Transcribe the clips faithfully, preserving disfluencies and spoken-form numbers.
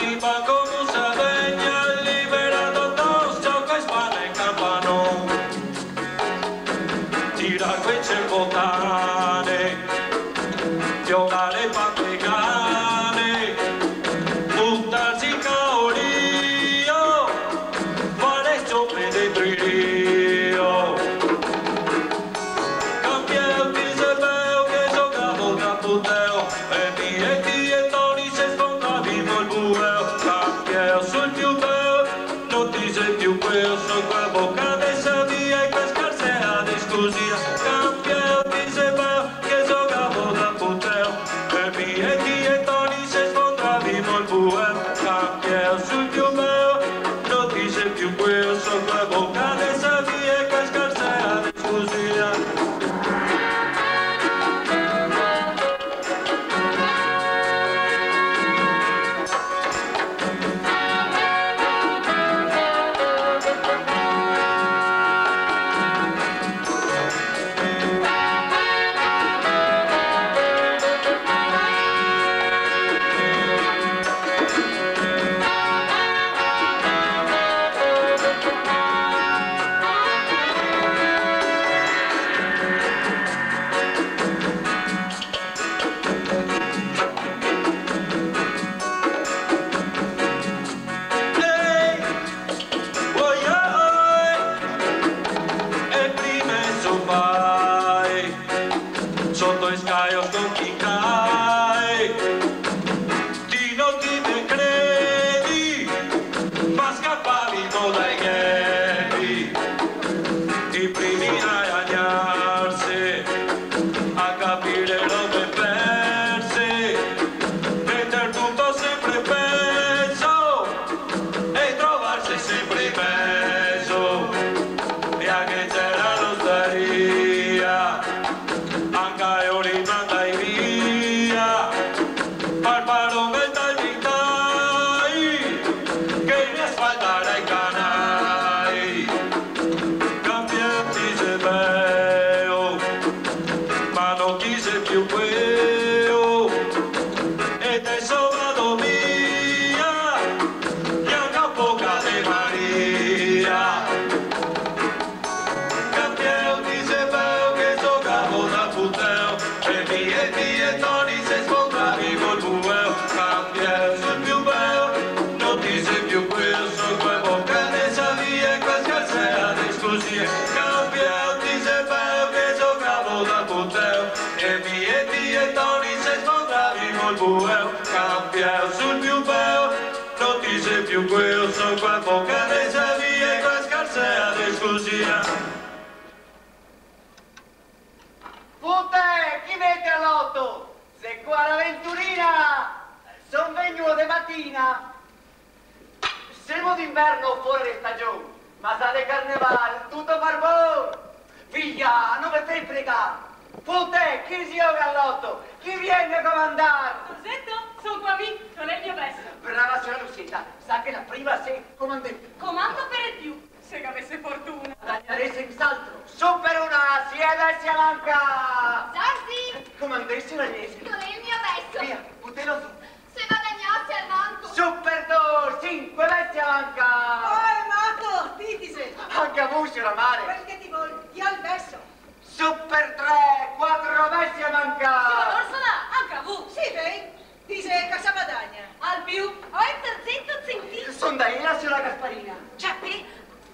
Siamo d'inverno fuori di stagione, ma sa di carnevale, tutto barbone. Figlia, non mi fai fregare. Putte, chi si gioca all'otto? Chi viene a comandare? Rosetto, sono qua qui, non è il mio pezzo. Brava signora Lucetta, sa che la prima sei comandante. Comando per il più, se che avesse fortuna. Tagliare senz'altro. Su per una, sieda e si avanca. Sarsi! Comandessi la Iesi. Non è il mio pezzo. Via, puttelo su. Se guadagnassi al manco. Su per due, cinque vesti avanca. Oh, Marco, ditise. Anche a voi, signora Mare. Quel che ti vuoi, io al verso. Su per tre, quattro vesti a mancare. Signora Orsola, anche a voi. Sì, vei? Dice cosa guadagna. Al più, ho il terzetto zentito. Sono da la signora Gasparina. Ciappi.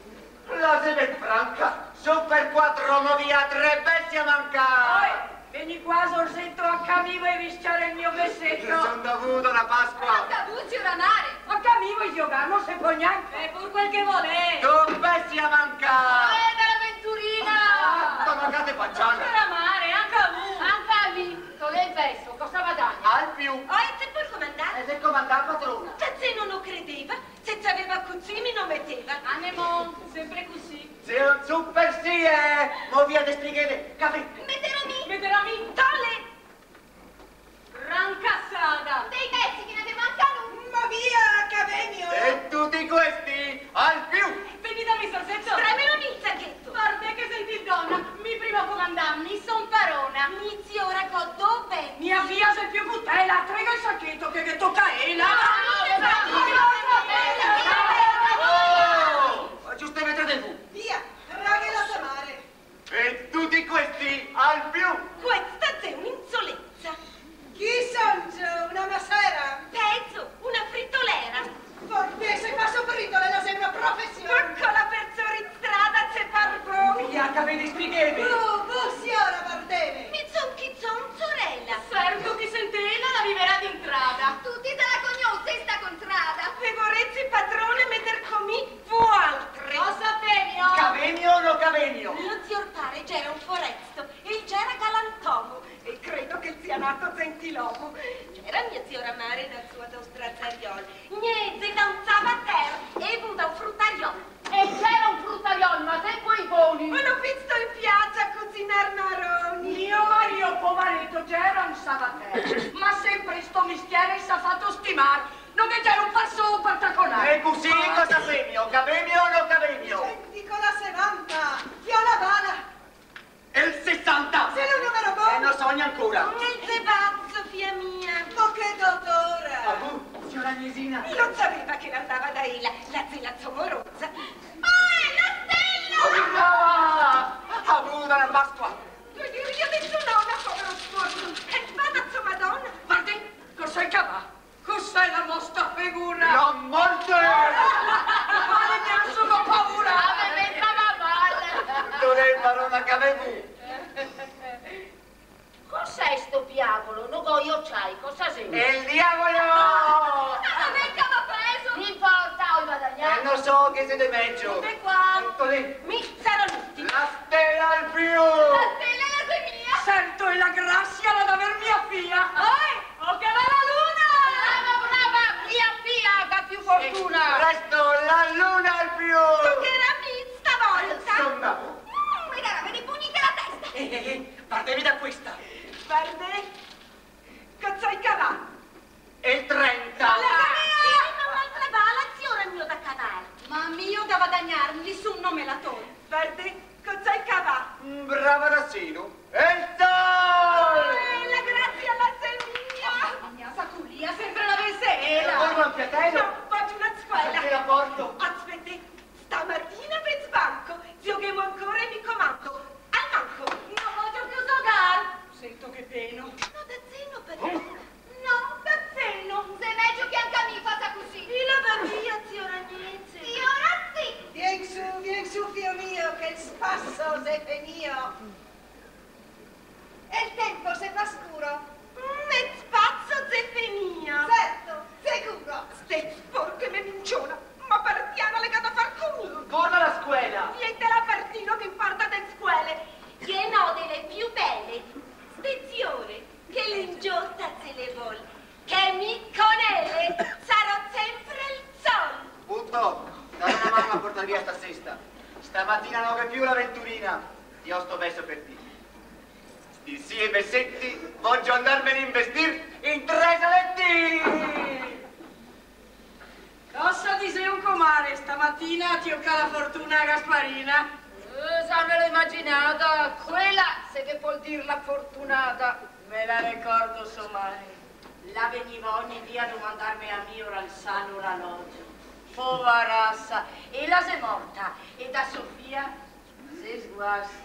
La sede franca. Su per quattro, mo via, tre vesti a mancare. Poi, vieni qua, Sorsetto, a camivo e visciare il mio vessetto. Sono dovuto la Pasqua. Accavucci una mare. A camivo e giocare, non si può neanche. E pur quel che vuole. Due vesti a mancare. Eh, dell'avventurina. Ma mancate pacciana. Signora Mare, anche a voi. Anche a lì. Tole il vesto, cosa guadagna? Al più. Oh, e te puoi comandare? E se comandava patrona. Se non lo credeva, se aveva cuzzini non metteva. Anemon, sempre così. Se un super sì è, mo via de strighete, caffè. Metterò mi. Metterò mi tale. Rancassata. Dei pezzi che ne te mancano. Ma via, Cavenio. E tutti questi al più. Venitemi, Sorsetto. Premelo mi, zacchetto. Guarda che senti donna, mi prima comandarmi, son parona. Inizi ora con dove? Mia figlia sei più puttana, trega il sacchetto che, che tocca a ella. No, no, no, no. Teresina. Non sapeva che andava da Ela, la zela zomorosa. Oh, è la stella! Così brava! Ha voluto una Pasqua. Io io penso nonna, povero sporco. E spadazzo madonna. Guardi, cos'è che va? Cos'è la vostra figura? Non morte! Male che sono paura! Ah, mi pensava male! Tu sei barona che avevi. Cos'è sto piavolo? Non voglio c'hai, cosa sei? È il diavolo! Ma me che aveva preso? Non importa, ho E guadagnato. non so che siete meglio. E qua? Tutto lì. Mi saranno tutti. La stella al più! La stella è la mia! Certo, è la grazia la d'aver mia figlia! Eh, oh che va la luna! Brava, brava, mia figlia, che ha più fortuna! Presto, la luna al più! Che era mi stavolta! Insomma. Mm, mi darà vedi pugni che la testa! Eh, eh, eh, partevi da questa. Guarda, cosa hai cavato? E il trenta. Ma va l'azione il mio da cavallo! Ma mio da guadagnarmi, su non me la togli. Guarda, cosa hai cavato? Un bravo ragazzino. E il sol! Eh, la grazia alla semiglia! Mia saculia, sempre la vesera! Vuoi un piatello? No, faccio una Che scuola! la porto? Aspetti, stamattina per sbanco, giocchiamo ancora e mi comando. Al manco! Non voglio più giocare! Sento che peno. No, da zeno perché? No, da seno! Se meglio che anche a me faccia così! E la via, zio Ragnezze! Sì, ora sì! Vien su, vien su, figlio mio, che il spasso se finio! E il tempo se fa scuro? Mm, e spazzo se finio! Certo, sicuro! Ste sporche me minciona, ma partiamo legato a far conmigo! Torna alla scuola. Niente la partino che importa de scuole! Che no delle più belle! Stezione, che l'ingiotta se le vuol! Che mi con ele sarò sempre il sol! Punto. Dai una mano a portare via sta cesta. Stamattina non che più l'avventurina. Io sto messo per te. Sti sì e bessetti, voglio andarmene a investir in tre saletti. Cosa ti sei un comare? Stamattina ti ho la fortuna a Gasparina. Eh, sa me l'ho immaginata, quella se che vuol dir la fortunata. Me la ricordo somai. La veniva ogni dia a domandarmi a me ora il sano orologio. Poverassa. E la se morta. E da Sofia si sguassa.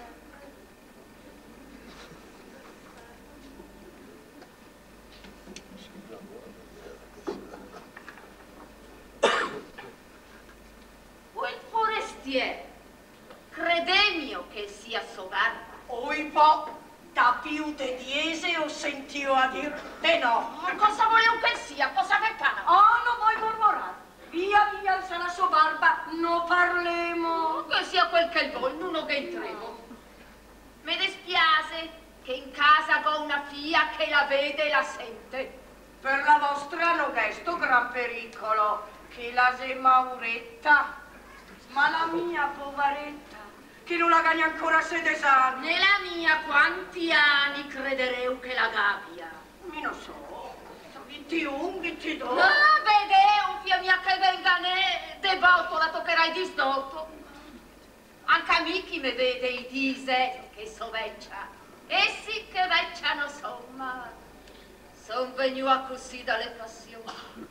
Quel forestiere, credemio che sia sogarba. Oi po', da più de diese ho sentito a dir de no. Ma cosa volevo che sia? Cosa che cana? Oh, non vuoi mormorare. Via, via, alza la sua barba, non parlemo. Che sia quel che vuol, non che entremo. Mi dispiace che in casa con una figlia che la vede e la sente. Per la vostra non è sto gran pericolo, che la se mauretta. Ma la mia poveretta, che non la gagna ancora sede anni. Nella mia quanti anni credereu che la gabbia? Mi non so, ventuno, ventidue. No, vedeu, figlia mia, che venga ne devoto, la toccherai di sdotto. Anche a me chi mi vede i dise che so vecchia. Essi che vecchia non so, ma son venuta così dalle passioni.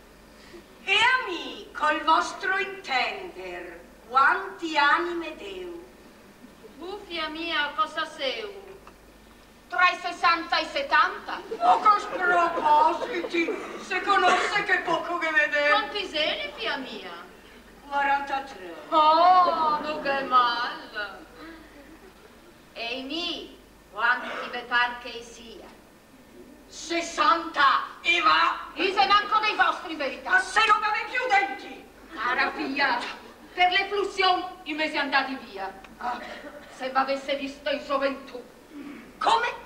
E a me, col vostro intender, quanti anime deu? Buffia mia, cosa sei? Tra i sessanta e i settanta? Poco spropositi, se conosce che poco che vedeu. Quanti seni, figlia mia? quarantatré. Oh, non che male. E i miei, quanti mi par che sia? sessanta, e va. Io se manco dei vostri Ma verità. se non avete più denti. Cara figlia, per le flussioni i mesi andati via. Ah, Se m'avesse visto in gioventù. come?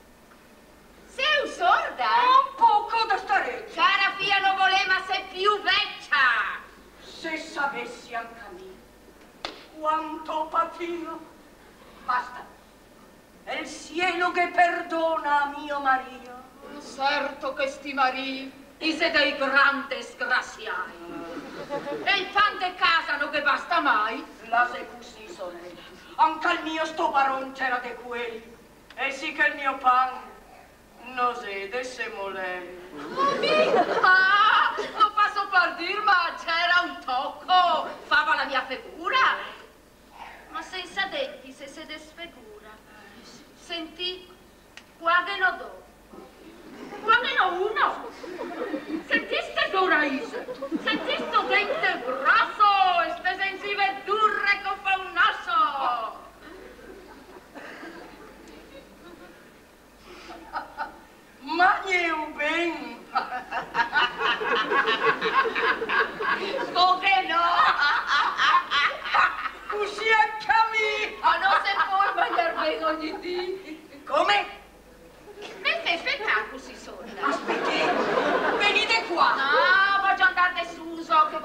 Sei sorda? Un poco da stare. Cara figlia, non voleva se più vecchia. Se sapessi anche a me quanto patino. Basta. È il cielo che perdona, mio Mario. Certo che sti marì, ise dei grandi sgraziai. E il pan de casa non che basta mai. La se così, sorella. Anche al mio sto baron c'era de quelli. E sì che il mio pan non sede se mole. Ah, non fa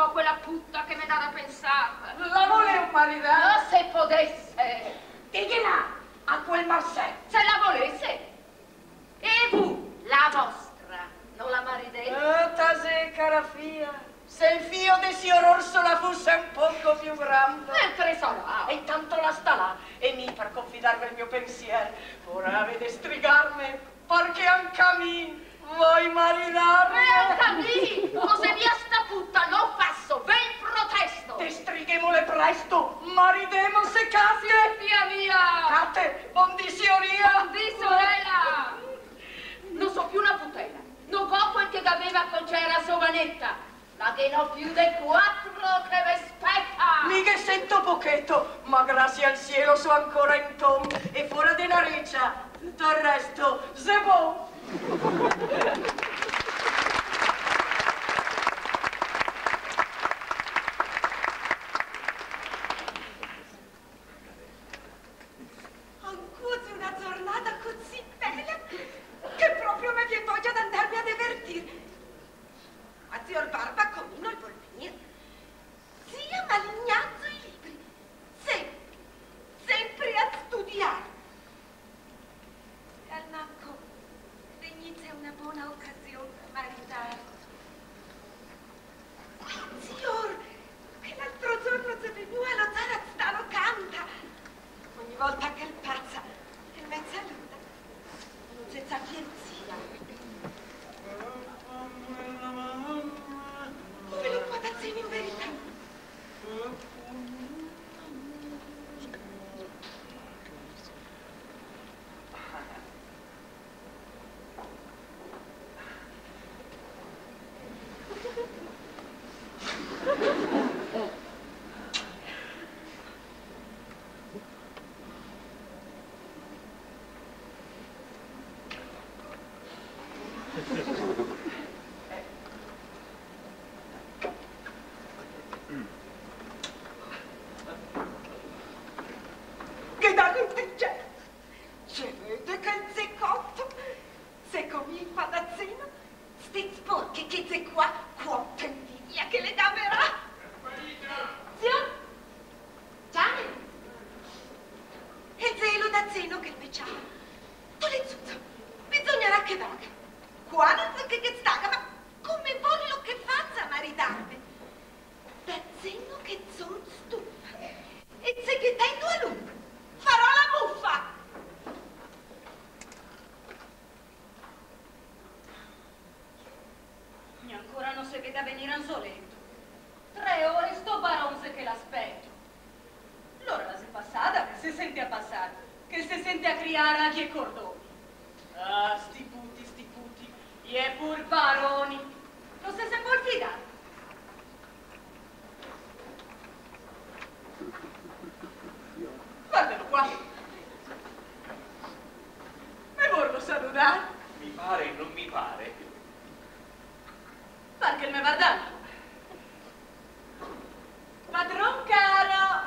trovò quella putta che mi dà da pensare. La volevo maritare? Ma se potesse. Digliela a quel Marcel. Se la volesse. E vu, la vostra, non la maridate? Eh, tase, cara fia. Se il fio di signor Orsola fosse un poco più grande. E che sarà? E intanto la sta là, e mi per confidarmi il mio pensiero. Ora vede strigarmi, perché anche a me vuoi marinare? E anche a me, cose via sta putta, non passo, ben protesto. Te strighemole presto, maridemo se casie. Via via. Cate, buon di signoria. Di sorella. Non so più una putela, non ho quel che aveva con c'era sovanetta. Ma che non più del quattro che vi spetta! Mi che sento pochetto, ma grazie al cielo so ancora in tom e fuori di naricia. Tutto il resto, c'est bon. Ancora una giornata così bella che proprio mi viene voglia di andarmi a divertire. Ma zio Barba comino il vuol venire. Zia Malignazzo i libri. Sempre, sempre a studiare. E al Nacco venite una buona occasione per maritare. Signor, che l'altro giorno si è venuto a notare a Stano canta. Ogni volta che il pazza e me saluta, non c'è sapienzia. Come lo patazzino in verità? Che da contingente! Ci vede che il zecotto, se come il patazzino, sti sporchi che c'è qua, quanta invidia che le daverà! Zio? Gianni? E zelo da zeno che mi ciao. Tu le zuzzo, bisognerà che vaga. Qua non so che che staga, ma come voglio che faccia a maritarmi? Da zeno che son stufa. E se che tengo a lungo, farò la muffa! E ancora non si vede venire anzoletto. Tre ore sto baronze che l'aspetto. L'ora la si è passata, che si sente a passare, che si sente a criare anche i cordoni. Ah, sti puti, sti puti, e pur baroni. Non si se può fidare. Guardalo qua. Mi vorrò salutare. Mi pare e non mi pare. Perché il me guarda. Padron caro.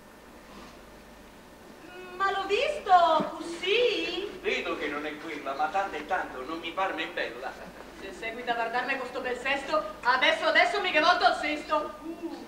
Ma l'ho visto così? Vedo che non è quella, ma tanto e tanto non mi parme bella. Se seguita a guardarmi con sto bel sesto, adesso adesso mi che volto al sesto. Uh.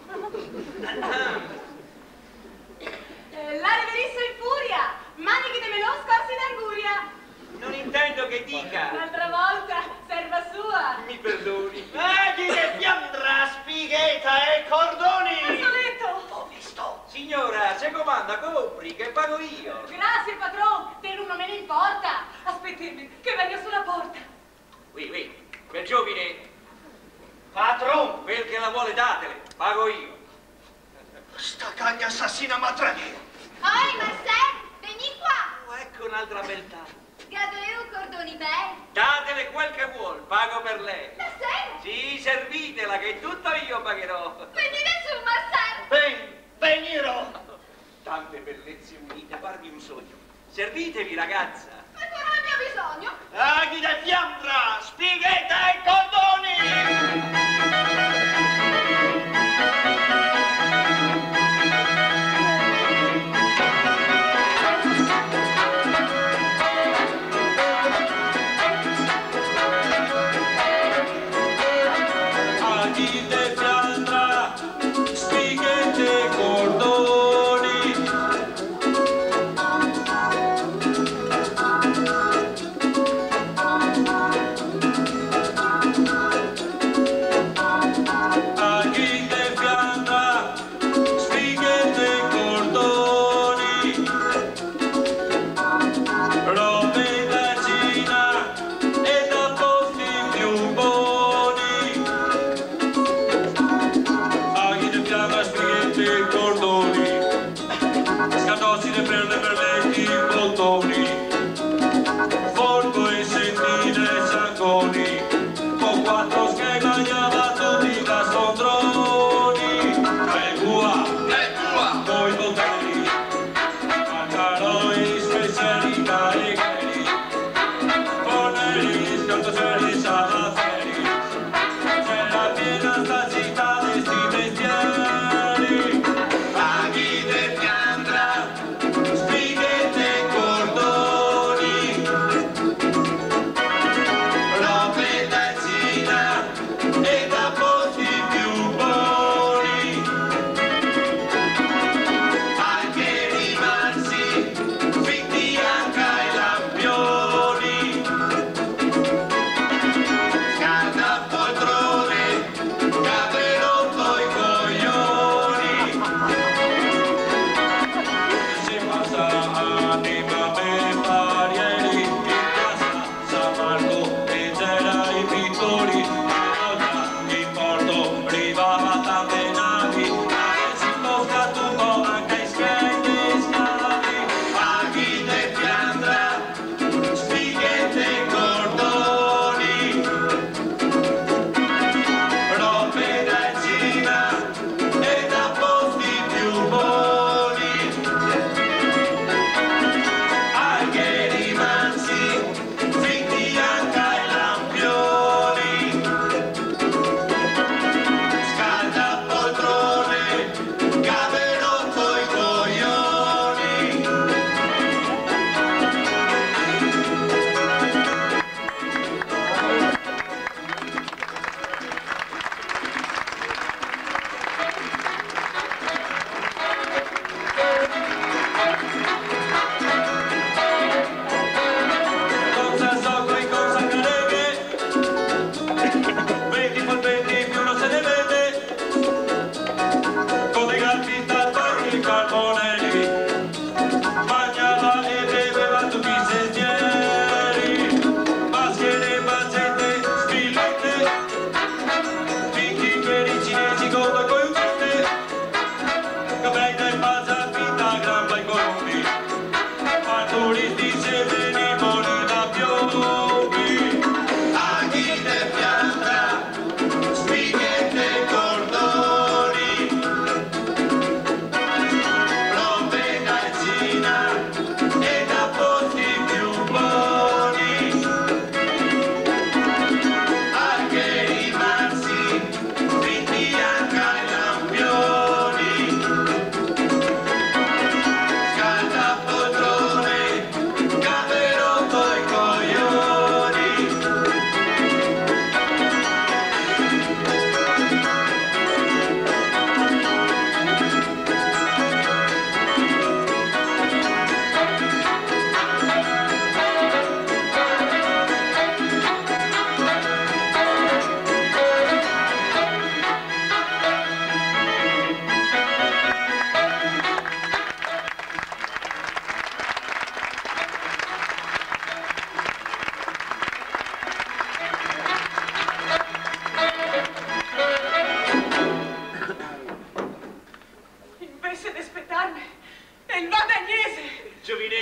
eh, la riverissa in furia, manichi di melò scorsi d'arguria. Non intendo che dica. Un'altra volta, serva sua. Mi perdoni. Maghi che fiandra, spighetta e cordoni! Mazzoletto! Ho visto. Signora, se comanda, compri, che pago io. Grazie, padron, te non me ne importa. Aspettatemi, che venga sulla porta. Oui, oui, quel giovine. Patron, quel che la vuole datele, pago io. Sta cagna assassina matraglia. Oi, Marcel, vieni qua. Oh, ecco un'altra beltà. Gadeo cordoni belli. Datele quel che vuol, pago per lei. La sera. Sì, servitela, che tutto io pagherò. Venite su, Marcel. Ben, venirò. Tante bellezze unite, parmi un sogno. Servitevi, ragazza. Ancora ne abbiamo bisogno. Aghi da fiandra, spighetta e cordoni! Aghi da fiandra,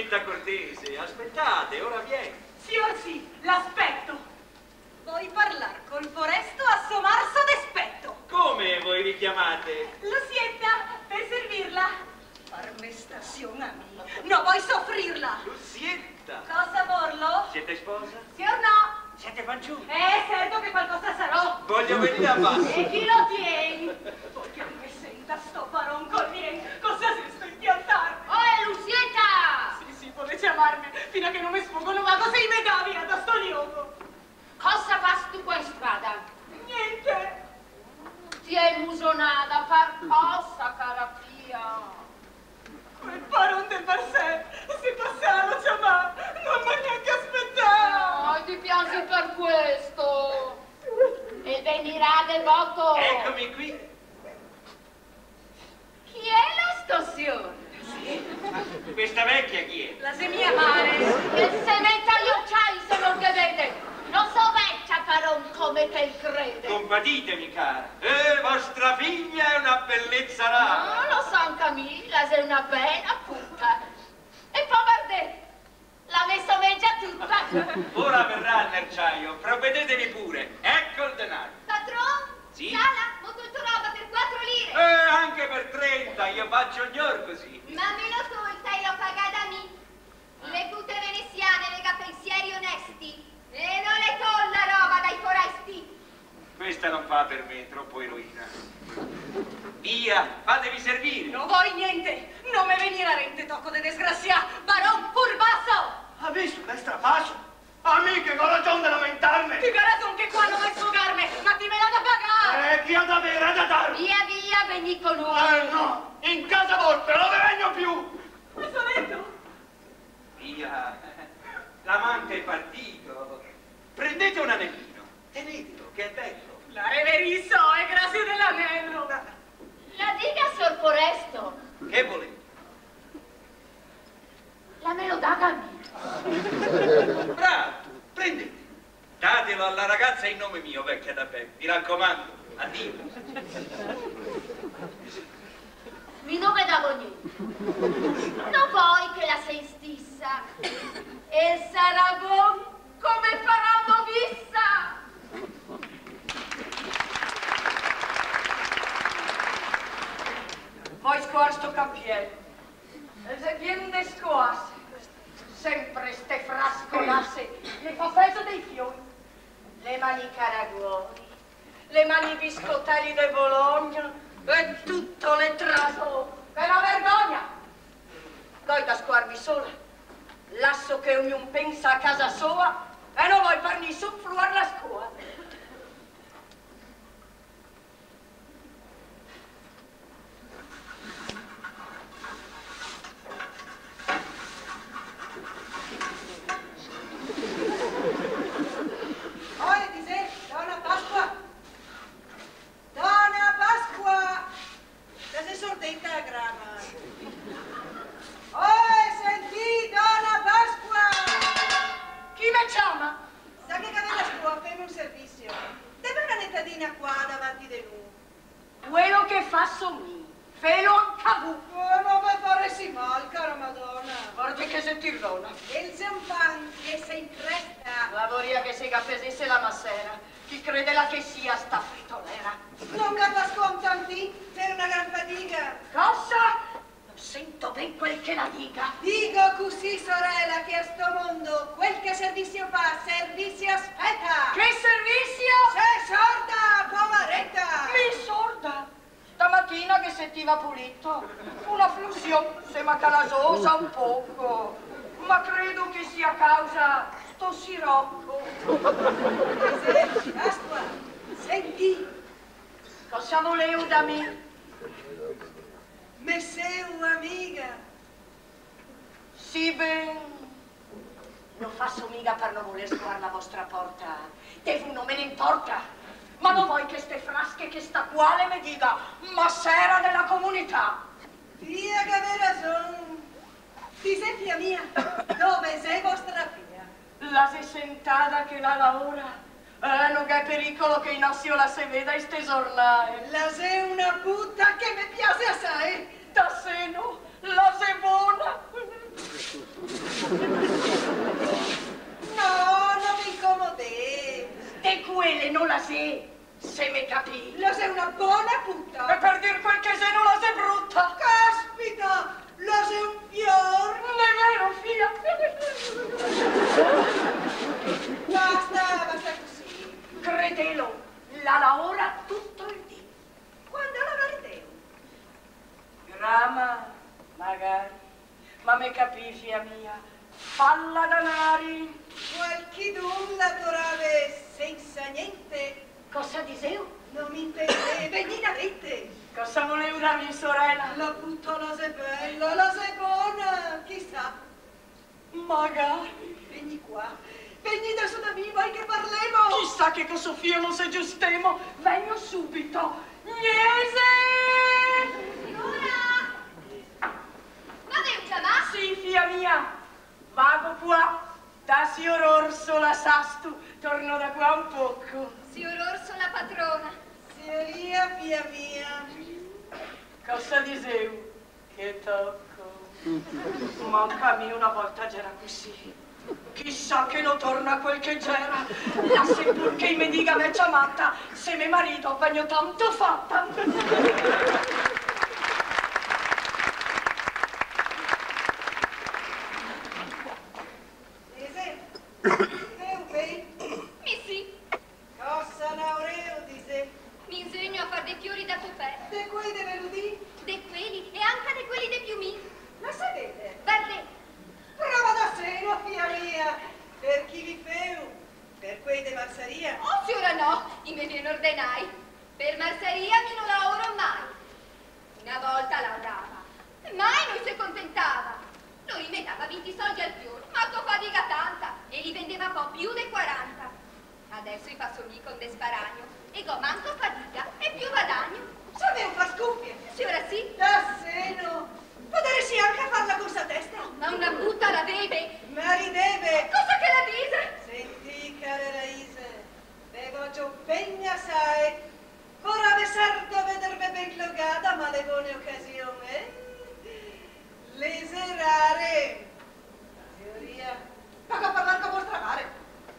signoretta cortese, aspettate, ora viene. Signor sì, l'aspetto. Vuoi parlar col foresto a sommarso d'espetto? Come voi vi chiamate? Lucietta, per servirla. Farme stazione a me. No, vuoi soffrirla? Lucietta. Cosa vorlo? Siete sposa? Sì o no? Siete fanciulli? Eh, certo che qualcosa sarò. Voglio venire a basso. E chi lo tieni? Vuoi che mi senta sto baron corriente? Cosa si sto impiantarmi? Oh, Lucietta! Sì, sì, puoi chiamarmi. Fino a che non mi sfuggono vado sei megavi da sto liogo. Cosa fas tu qua in strada? Niente. Ti è musonata, par cosa, cara fia? Quel baron del Barsè si passava, chiamava. Non mi ha neanche aspettato. No, ti piangi per questo. E venirà devoto. Eccomi qui. Chi è la stazione? Questa vecchia chi è? La mia mare. Che se metta gli occhiali se non te vede. Non so vecchia, paron, come te crede. Compatitemi, cara. Eh, vostra figlia è una bellezza rara. No, lo San Camilla, sei una bella puta. E poi guardate, l'ha messo meggia tutta. Ora verrà il merciaio, provvedetevi pure. Ecco il denaro. Padron? Sì? Sala, ho tutto roba per quattro lire. Eh, anche per trenta, io faccio ognor così. Ma me lo tolta e l'ho pagata a me. Le pute veneziane lega pensieri onesti. E non le tolla roba dai foresti. Questa non fa per me, troppo eroina. Via, fatevi servire. Non vuoi niente. Non me venire a rente tocco de desgracia. Baron furbasso. Ha visto questa faccia? Amiche, con ragione di lamentarmi. Ti razón che qua non è sfogarme, ma ti me la da pagare. Eh, chi ha da avere, ha da darmi. Via, via, veni con noi. Eh, no, in casa vostra non ne vengo più. Cosa ho detto? Via, l'amante è partito. Prendete un anellino, tenetelo, che è bello. La reverizzo, è grazie dell'anello. La dica, sor Foresto. Che volete? La me lo dà a me. Bravo, prendete. Datelo alla ragazza in nome mio, vecchia da bene. Mi raccomando, addio. Mi non vedevo niente. Non vuoi che la sei stissa. E sarà buon come faranno vissa. Poi scuola sto campiello. E se viene de scuosse, sempre ste frascolasse, le fa peso dei fiori. Le mani caraguori, le mani biscottelli de Bologna, e tutto le traso. Che è una vergogna! Doi da scuarmi sola, lasso che ognuno pensa a casa sua, e non vuoi per nessun fluar la scuola. Oye, dice, Donna Pasqua. Donna Pasqua. Ya se sordenta a grama. Oye, sentì, Donna Pasqua. Chi me chiama? Sa che cade la scuola, fammi un servizio. Deve una nettadina qua davanti di noi. Quello che fa sommi, felo anche tu. Oh, non mi faresti mal, cara Madonna. Guarda che se ti rona. Il zampan che sei in cresta. Lavoria che si capesisse la massera. Chi crede la che sia sta fritolera. Non capisco un tanti, c'è una gran fatica. Cosa? Non sento ben quel che la dica. Dico così, sorella, che a sto mondo quel che servizio fa, servizio aspetta. Che servizio? Sei sorda, poveretta. Mi sorda. Stamattina che sentiva pulito. Una flussione, sembra calasosa un poco. Ma credo che sia causa sto sirocco. Pasqua, senti, Cosa volevo da me? me sei un'amica. Sì, ben. Non faccio mica per non voler suonare la vostra porta. Devo non me ne importa. Ma non vuoi che ste frasche che sta quale mi dica, ma sera della comunità. Fia che aveva ragione. Ti sei figlia mia? Dove sei vostra figlia? La sei sentata che la lavora? Eh, non è pericolo che in ossio la se veda in ste giornate. La sei una puta che mi piace assai. Da seno, la sei buona. quelle non la sei, se mi capi. La sei una buona puttana. E per dir quel che sei non la sei brutta. Caspita, la sei un fior. Nemmeno figlia. Basta, basta così. Credelo, la lavora tutto il dì. Quando lavori Grama, magari, ma me capi, figlia mia, falla danari. Qualchidun lavorare senza niente. Cosa diseo? Non mi intende, venite. Cosa volevo da mia sorella? La puttana sei bella, la sei buona. Chissà. Magari. Vieni qua. Venite su da me, vai che parlemo. Chissà che cosa Sofia non si aggiustemo. Vengo subito. Niese! Signora! Ma devi chiamare? Sì, figlia mia. Vago qua. Da signor Orso la sastu. Torno da qua un poco. Signor Orso, la patrona. Signoria, via via. Cosa diseu? Che tocco. Manca a me una volta c'era così. Chissà che non torna quel che c'era. La seppur che mi dica me chiamata, se mio marito bagno tanto fatta. Dice, eu bem. Mi sì, Cosa laureo, dice. mi insegno a fare dei fiori da tupè, De quei de venuti? de quelli e anche de quelli dei piumini. La sapete? Verde, Prova da seno, figlia mia. Per chi vi feu? Per quei de Marsaria? oh signora no, i miei viene ordenai. Per marsaria mi non la oro mai. Una volta la dava, mai non si contentava. Lui mi dava venti soldi al fiore, ma tu fatica tanta, e li vendeva un po' più dei quaranta. Adesso i fa sogni con desparagno, e go manco fatica e più guadagno. Sapevo far scuffie. Signora sì, Da seno. Potresti anche farla con sa testa. ma una butta la deve. Ma rideve. Cosa che la dise? Senti, care Raise, devo giù pegna sai. Vorrei sardo vedermi ben clogata, ma le buone occasioni. Eh? Leserare. Teoria. Paga a parlare con vostra mare.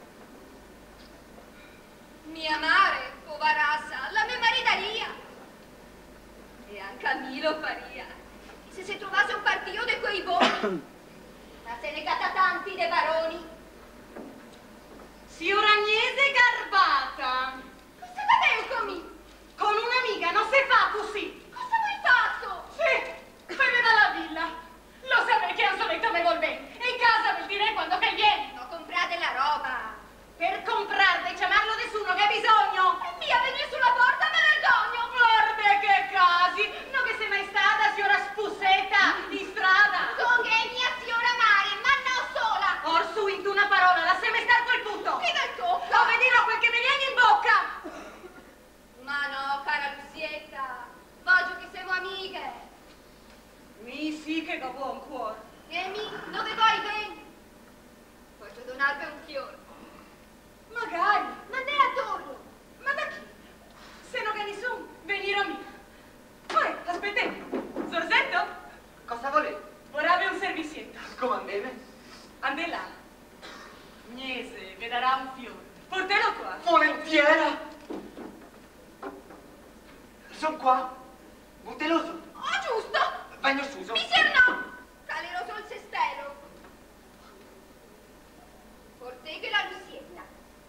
Mia mare, poverassa, la mia maritaria. E anche a me lo faria. Se si trovasse un partito di quei buoni. Ma se ne cata tanti dei baroni. Signora Agnese Garbata, Cosa cadevo con me? con un'amica non si fa così. Cosa vuoi fatto? Sì, viene dalla villa. Lo sapete che Anzoletta me vuol bene. E in casa vuol dire quando che vieni. No, comprate la roba. Per comprare e chiamarlo nessuno che ha bisogno. E via, venire sulla porta, me vergogno. Guarda che casi. Non che sei mai stata, signora Spussetta, di strada. Con che mia signora mare, ma non sola. Orsu, in tu una parola, la sei mai stato quel punto. Che del tocca? Dove dirò quel che mi viene in bocca. Ma no, cara Lucietta, voglio che siamo amiche. Mi sì che ho buon cuore. E mi, dove vai bene? Voglio donarvi un fiore. Magari. Ma ne adoro. Ma da chi? Se non che nessuno, venire a me. Poi, aspettate. Zorzetto? Cosa volete? Vorrebbe un servizietto. Comandeme? Ande là. Gnese, vi darà un fiore. Portelo qua. Volentiera! Sono qua. Buttelo su. Oh, giusto. Bagno suso. Miser no. Calerò sul cestero. Porteghe la Lucietta.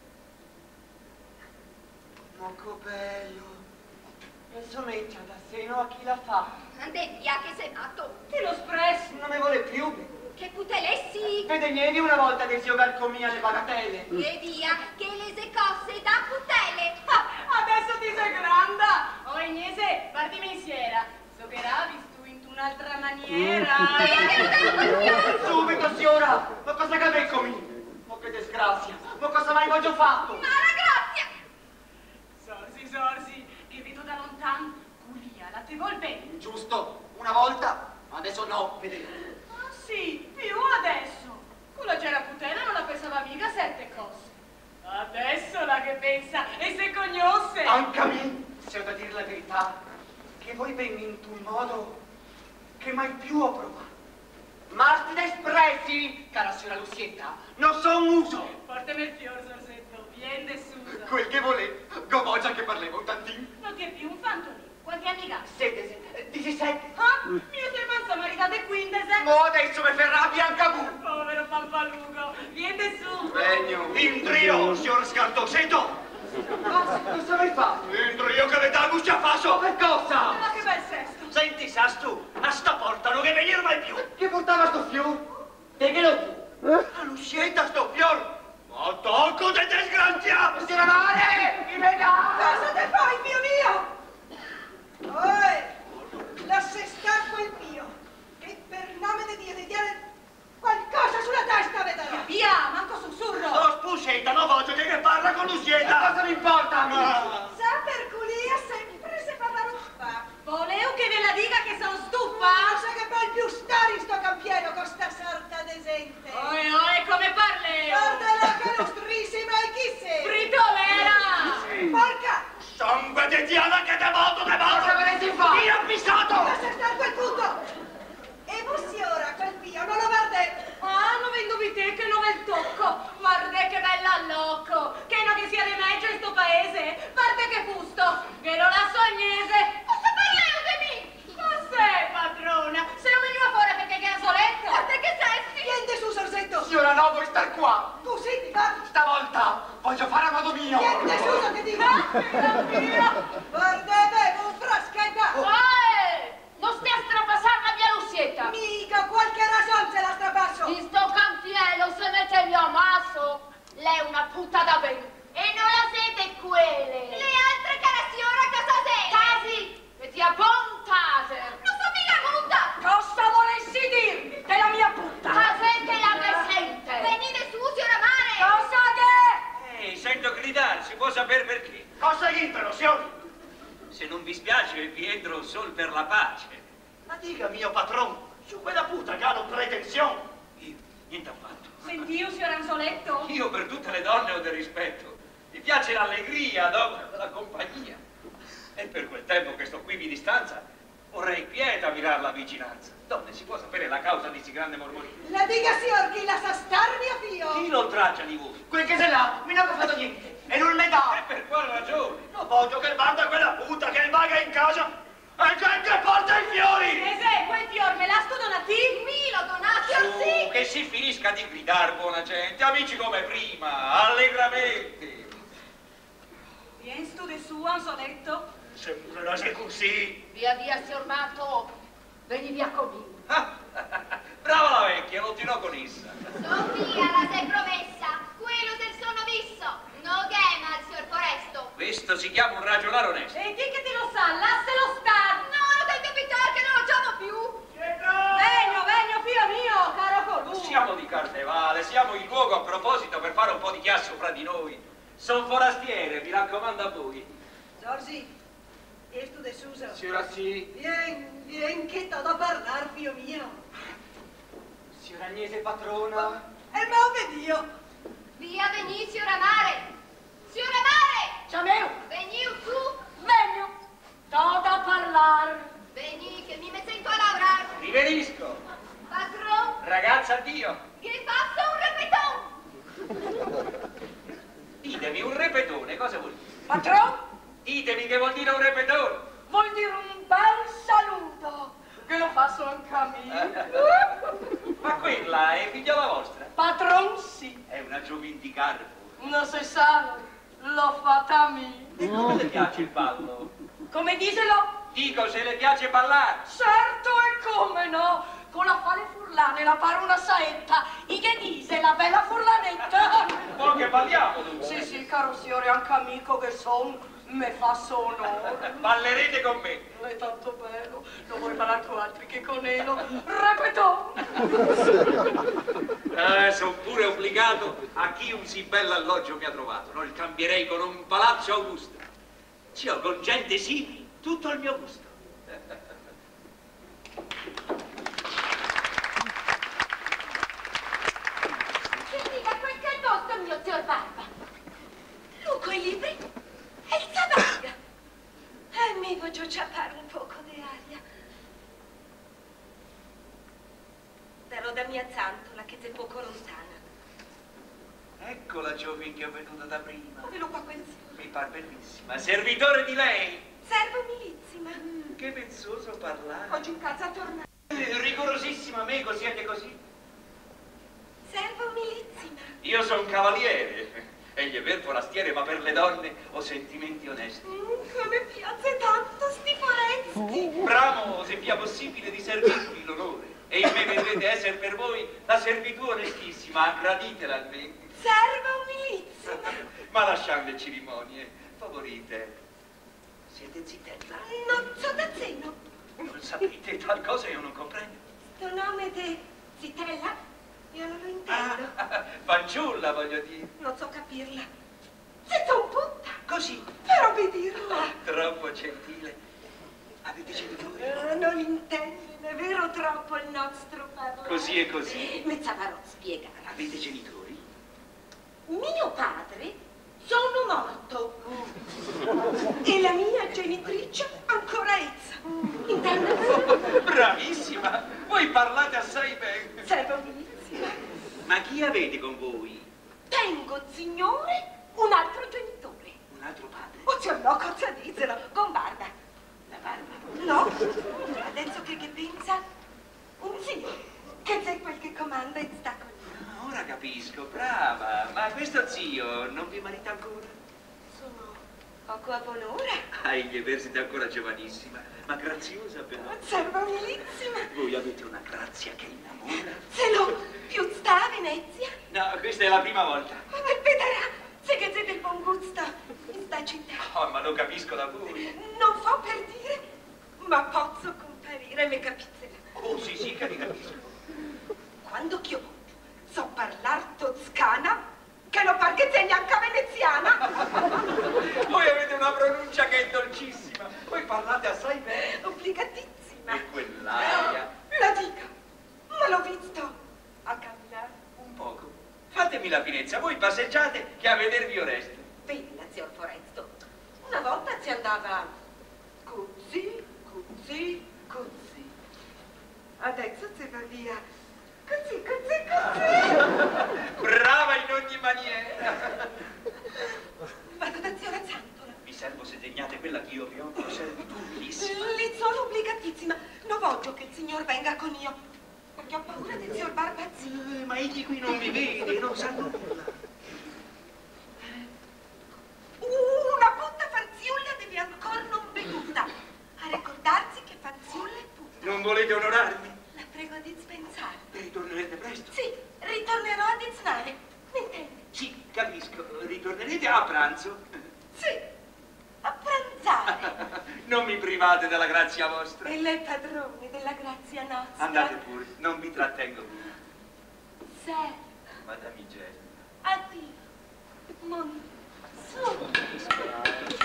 Poco bello. E somiglia da seno a chi la fa. Ande via che sei matto. Te lo espresso. Non ne vuole più. Che putelessi. Vedegnevi una volta che si giocar con mia le bagatelle. E via che le se cosse da putele. Ah, adesso ti sei grande. Oh, Agnese, partimi insieme. So che era visto in un'altra maniera. Via che lo devo quel Subito, signora! Ma cosa cade con ma che disgrazia! Ma cosa mai voglio fatto? Ma la grazia. Sorsi, sorsi, che vedo da lontano. Culia, la te vuol bene. Giusto, una volta, ma adesso no, vedete. Ah, sì, più adesso. Con la gera putela non la pensava mica sette cose. Adesso la che pensa, e se cognosse. Anche a me, se ho da dire la verità, che voi venni in un modo che mai più ho provato. Martiri espressi, cara signora Lucietta, non son uso. Portami il fior, Sorsetto, Vieni Susa. Quel che volete, Govogia che parlevo un tantino. Non ti è più un fantolino. Quanti anni hai? Siete, diciassette. Ah, mio te mazza maritate quindese. Mo adesso mi ferrà bianca bu. Povero pampalugo. Vieni su. Regno. Indrio, signor Scartoseto! Cosa, cosa mi fa? Indrio che le dà luce a faso! Per cosa? Ma che bel sesto. Senti, sas tu, a sta porta non che venire mai più! Che portava sto fior? Te che lo tu? A l'uscita sto fior! Ma tocco di disgrazia! Si la male! Mi veda! Cosa te fai, Pio mio? Oi, lascia stare quel Pio, che per nome di Dio ti tiene qualcosa sulla testa, vedrà. Via, manco sussurro. Sto spuscetta, non voglio che parla con l'uscita! Cosa mi importa a me? Sa per culia sempre se parla non fa. Volevo che ve la dica che sono Ma stufa. sa che poi più stare in sto campieno con sta sorta de gente. Oi, oi, come parli? Guardala che lustrissima e chi sei? Fritolera. Porca! Sangue di Diana che te voto, te voto! Cosa me ne si fa? Via pissato! Lascia stare quel punto! E voi ora quel Pio non lo guardate? Ah, non vengo di te che non ve il tocco. Guarda che bella loco. Che no che sia di meglio in sto paese. Guarda che fusto. Ve lo lascio agnese. Cosa parleo di me? Cos'è, padrona? Se non veniva fuori perché che è soletto. Guarda che sesti. Vieni su, sorsetto! Signora, no, vuoi star qua? Tu sì, ti va? Stavolta voglio fare a modo mio. Vieni su, che dico! Guarda, bevo un fraschetta! Oe! Non stia a strapassare la mia lussietta! Mica qualche ragione se la strapasso! In sto campiello se mette mio ammasso! Lei è una puta da bene! E non la siete quelle! Le altre che la signora cosa sei? Tasi! Che ti abbontaser! Non so mica muta! Cosa volessi dirmi della mia puttana? Tasi che la presente! Venite su, signora Mare! Cosa che? Ehi, sento gridare, si può sapere perché? Cosa intero, signori? Se non vi spiace, vi entro solo per la pace. Ma dica, mio patron, su quella puta che hanno pretensione. Io, niente affatto. Senti io, signor Anzoletto? Io per tutte le donne ho del rispetto. Mi piace l'allegria, no? La compagnia. E per quel tempo che sto qui di distanza, vorrei quieta mirar la vicinanza. Donne, si può sapere la causa di si grande mormorio? La dica, signor, chi la sa star, mio figlio? Chi lo oltraggia di voi? Quel che se là, mi non ho fatto niente. E non me dà. E per quale ragione? Non voglio che manda quella puta che vaga in casa e che, che porta i fiori! Ese, quel fior me l'ha donati? Mi lo donati Su, sì! che si finisca di gridare, buona gente, amici come prima, allegramente. Vieni stu di su, Anzoletto? Sembra se così. Via via, signor Matto! Veni via conmigo! Brava la vecchia, lo tirò con essa. Sofia, la sei promessa, quello del sono visto, no gema al signor Foresto. Questo si chiama un ragionare onesto. E chi che te lo sa? Lasselo star! No, non devi capitare che non lo chiamo più. Vegno, vegno, figlio mio, caro colui! Siamo di carnevale, siamo in luogo a proposito per fare un po' di chiasso fra di noi. Son forastiere, mi raccomando a voi. Giorgi, e tu de Susa? Signora, sì. Vien, vien che t'ho da parlar, figlio mio. Signora Agnese, patrona. E ma vedi io? Via, veni, signora Mare. Signora Mare, Ciameu, veni su. vegno, t'ho da parlare. Veni, che mi me sento a lavorare. Riverisco. Patron, Ragazza, addio. che faccio un repetone. Ditemi un repetone, cosa vuol dire? Patron, Ditemi che vuol dire un repetone. vuol dire un bel saluto, che lo faccio anche a me. Ma quella è figliola vostra? Patron, sì, È una giovin di garbo. non si sa, l'ho fatta a me. E come le piace il ballo? Come diselo? Dico, se le piace ballare. Certo e come no, con la fale furlane la pare una saetta, i che dise la bella furlanetta. Poi che balliamo dunque? Sì, sì, caro signore, anche amico che son, me fa onore. Ballerete con me. È tanto bello, non vuoi parlare con altri che con Elo. Repetò. Eh, sono pure obbligato a chi un sì bello alloggio mi ha trovato. Non il cambierei con un palazzo augusto. Ci ho con gente sì, tutto al mio gusto. Che dica quel che è posto, mio signor Barba! Luco i libri e il tabacca. E mi voglio ciappare un poco di aria. Darò da mia zantola che è poco lontana. Ecco la Giovin che ho venuto da prima. Ve lo qua pensiero. Mi par bellissima. Servitore di lei. Servo milissima. Mm, che vezzoso parlare. Oggi in casa torna. Eh, rigorosissima amico, siete così? Servo milissima. Io sono un cavaliere. Egli è vero forastiere, ma per le donne ho sentimenti onesti. Mm, come piace tanto sti foresti. Bramo, se via possibile, di servirvi l'onore. E in me vedrete essere per voi la servitù onestissima, graditela almeno. Servo milissima. Ma lasciando le cerimonie, favorite. Siete zitella? Non so da zeno. Non sapete, tal cosa io non comprendo. Sto nome di zitella? Io non lo intendo. Ah, fanciulla, voglio dire. Non so capirla. Se son putta. Così. Per obbedirla. Troppo gentile. Avete genitori? Eh, non intende, è vero troppo il nostro parlare. Così e così. Mi saprò spiegare. Avete genitori? Mio padre sono morto. E la mia genitrice ancora ezza. Intende? Bravissima! Voi parlate assai bene. Servo milissima. Ma chi avete con voi? Tengo, signore, un altro genitore. Un altro padre? O c'è no, cosa dizelo, con barba. La barba? No, adesso che, che pensa? Un zio, che c'è quel che comanda e sta con lui. Ah, ora capisco, brava. Ma questo zio non vi marita ancora? Sono poco a buon'ora. Ah, egli è vero, siete ancora giovanissima, ma graziosa però. Servo milissima. Voi avete una grazia che innamora. Se no, più sta a Venezia. No, questa è la prima volta. Ma vedrà, se che siete il buon gusto in sta città. Oh, ma lo capisco da voi. Non fo per dire, ma posso comparire, mi capizzerà. Oh, sì, sì, che vi capisco. Quando che io so parlar toscana, che non par che sei neanche veneziana. Voi avete una pronuncia che è dolcissima. Voi parlate assai bene. Obbligatissima. E quell'aria. La dica, ma l'ho visto a camminare. Un poco. Fatemi la finezza, voi passeggiate che a vedervi io resto. Bella, zio Foresto. Una volta si andava così, così, così. Adesso si va via così, così, così. Brava in ogni maniera. Vado da zio Razzantola. Vi servo se degnate quella che io vi ho, servitù bellissima. Li sono obbligatissima. Non voglio che il signor venga con io, perché ho paura del signor Barbazzini. Eh, ma egli qui non mi vede, non sa nulla. Una putta fanciulla deve ancora non venuta a ricordarsi che fanciulla è putta. Non volete onorarmi? La prego di dispensare. Ritornerete presto? Sì, ritornerò a diznare. Mi intende? Sì, capisco. Ritornerete a pranzo? Sì, a pranzare. Non mi private della grazia vostra. E lei padrone della grazia nostra. Andate pure, non vi trattengo più. Servo. Madame Igel. Addio. Mon su.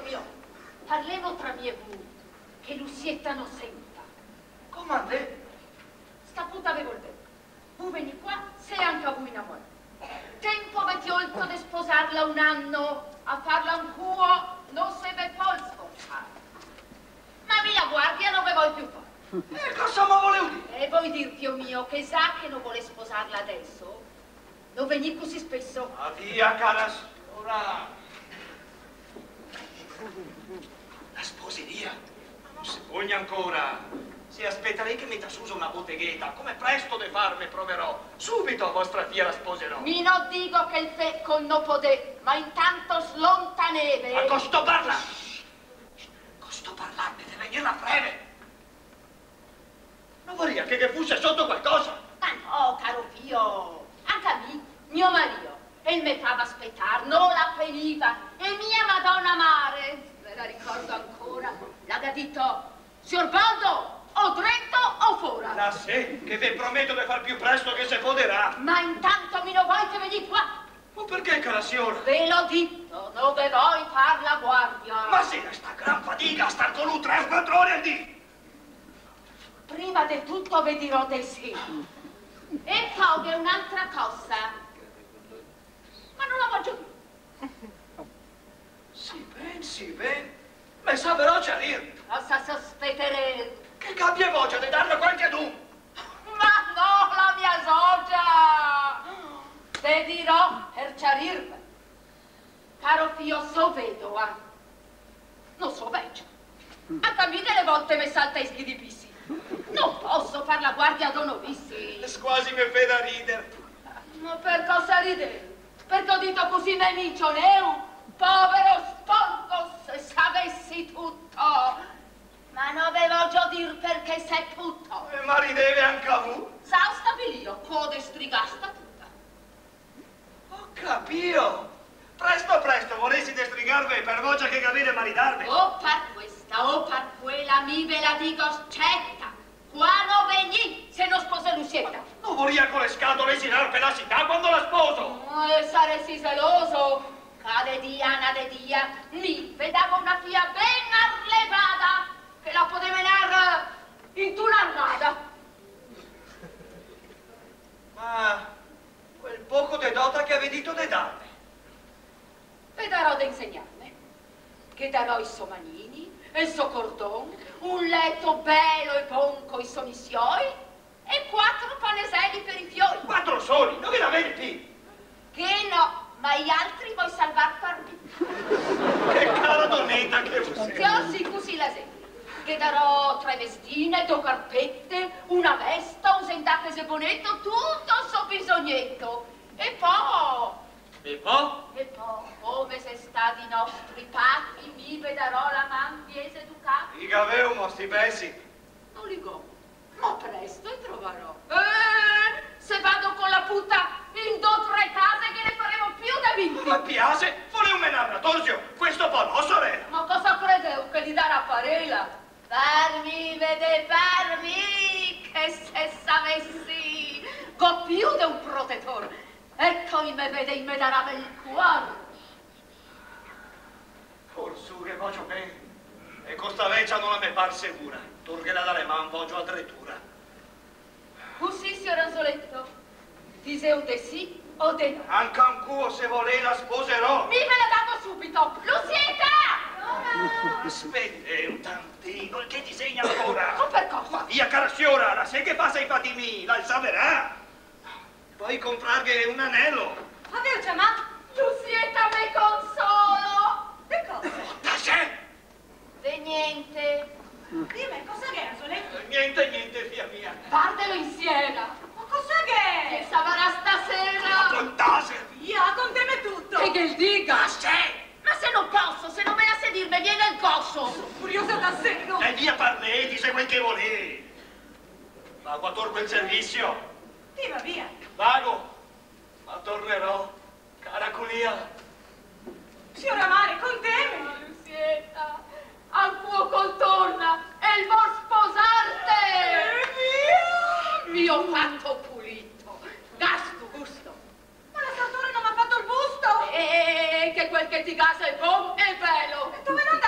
mio, parliamo tra mie vu, che Lucietta non senta. Com'è? Sta puta avevo il detto. Tu veni qua, sei anche a voi innamorata. Tempo avete oltre di sposarla un anno, a farla un cuo, non se ve può sposare. Ma via guardia non ve vuoi più fare. E cosa mi volevo dire? E vuoi dir, Pio mio, che sa che non vuole sposarla adesso? Non veni così spesso. Ma via, cara signora. La sposeria? Non si voglia ancora. Si aspetta lei che metta su una botteghetta. Come presto de farme proverò. Subito a vostra figlia la sposerò. Mi non dico che il fecco non podè, ma intanto slontaneve. Ma costo parla? Costo parlare, deve venire la freve. Non vorrei che, che fosse sotto qualcosa. Ma no, caro Pio, anche a me, mio marito, e me fava aspettare, non la veniva, e mia Madonna Mare, me la ricordo ancora, l'ha detto, signor Baldo, o dritto o fuori. La sé, che vi prometto di far più presto che se poderà. Ma intanto mi non vuoi che veni qua. Ma perché, cara signora? Ve l'ho detto, non ve vuoi far la guardia. Ma sì, sta gran fatica a star con lui tre o quattro ore al dì. Prima di tutto vi dirò del sì. E poi un'altra cosa. Ma non la voglio più. Sì, ben, sì, ben. Ma sa però chiarire. Cosa sospetterete? Che abbia voglia di darle qualche ad un. Ma no, la mia socia! Te dirò per chiarirmi. Caro Pio, so vedova. Non so vecchia. A me delle volte mi salta i schidipissi. Non posso far la guardia a donovissi. Quasi mi fa da ridere. Ma per cosa ridere? Perché ho detto così nemicio, neo? Povero sporco, se sapessi tutto. Ma non ve voglio dir perché sei tutto. E ma rideve anche a voi? Sa stabilio, code strigasta tutta. Ho capito. Presto, presto, volessi destrigarvi per voglia che capire maridarvi. O per questa o per quella mi ve la dico scetta. Qua non veni se non sposa Lucietta. Non vorrei con le scatole girar per la città quando la sposo. E saresti zeloso. Cade dia, nade dia, mi vedavo una figlia ben arlevata che la poteva menar in tunannata. Ma quel poco de dota che avevi detto de darmi. E darò da insegnarmi, che darò i suoi manini, e il suo cordon, un letto bello e buon coi suoi missioi, e quattro paneselli per i fiori. Quattro soli, non ve la vedi più. Che no, ma gli altri vuoi salvar per me. Che cara donnetta che fosse. Che ho sì così la senti. Che darò tre vestine, due carpette, una vesta, un sendacche e bonetto, tutto il suo bisognetto. E poi... E poi? E poi, come se sta di nostri patti, mi vedarò la man biese ducati. I avevamo sti pezzi. Non li go, ma presto e troverò. Eh, se vado con la puta in due o tre case che ne faremo più da venti. Ma piace, volevo menare a Torsio, questo po' no, sorella. Ma cosa credevo che gli darà parela? Fermi, vede, fermi, che se sapessi, go più di un protettore. Ecco me vede, me darà il cuore. Forse che voglio bene. E questa vecchia non la me par sicura. Torgherà dalle man, voglio addirittura. Così, signor Anzoletto, dise un de sì o de no. Anche un cuo se volei la sposerò. Mi ve la dato subito. Lucietta! Aspetti un tantino, il che ti segna ancora. Ma per cosa? Ma via, cara signora, la sai che passa ai fatti miei, la saperà. Puoi comprargli un anello. Avevo chiamato? Lucietta, me consolo. Che cosa? Da sé! De niente. Dimmi, cosa che è, Anzoletto? Niente, niente, figlia mia. Partelo insieme. Ma cosa che Che è? saprà La stasera. contase. Via, con te me tutto. Che che dica? Da sé! Ma se non posso, se non me la sedirmi, viene il cosso. Furiosa da secco. E via parlè, di se quel che volevi. Ma qua torno il servizio. Ti va via. Vago, ma tornerò, cara Culia. Signora Mare, con te. Lucietta, al fuoco torna e il vuol sposarte. Mio fatto pulito, gasto gusto. Ma la sartore non mi ha fatto il busto. E che quel che ti gasa è buon e bello. Dove l'ha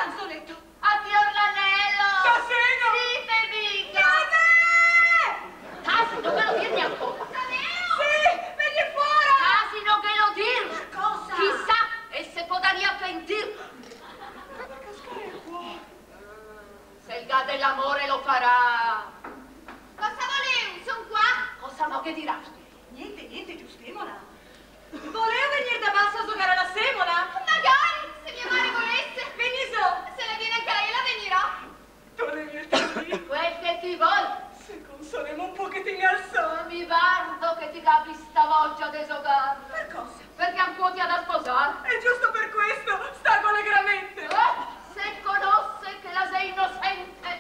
dell'amore lo farà. Cosa volevo? Sono qua. Cosa mo che dirasti? Niente, niente, giustemola. Volevo venire da basso a giocare alla semola? Magari, se mia madre volesse. Veni su. Se ne viene anche lei, la venirò. Tu devi venire. Quel che ti vuole. Se consolemo un pochettino al sole. Mi guardo che ti capi stavolta di giocare. Per cosa? Perché ancora ti ha da sposare. È giusto per questo, stago allegramente. Eh, se conosce che la sei innocente.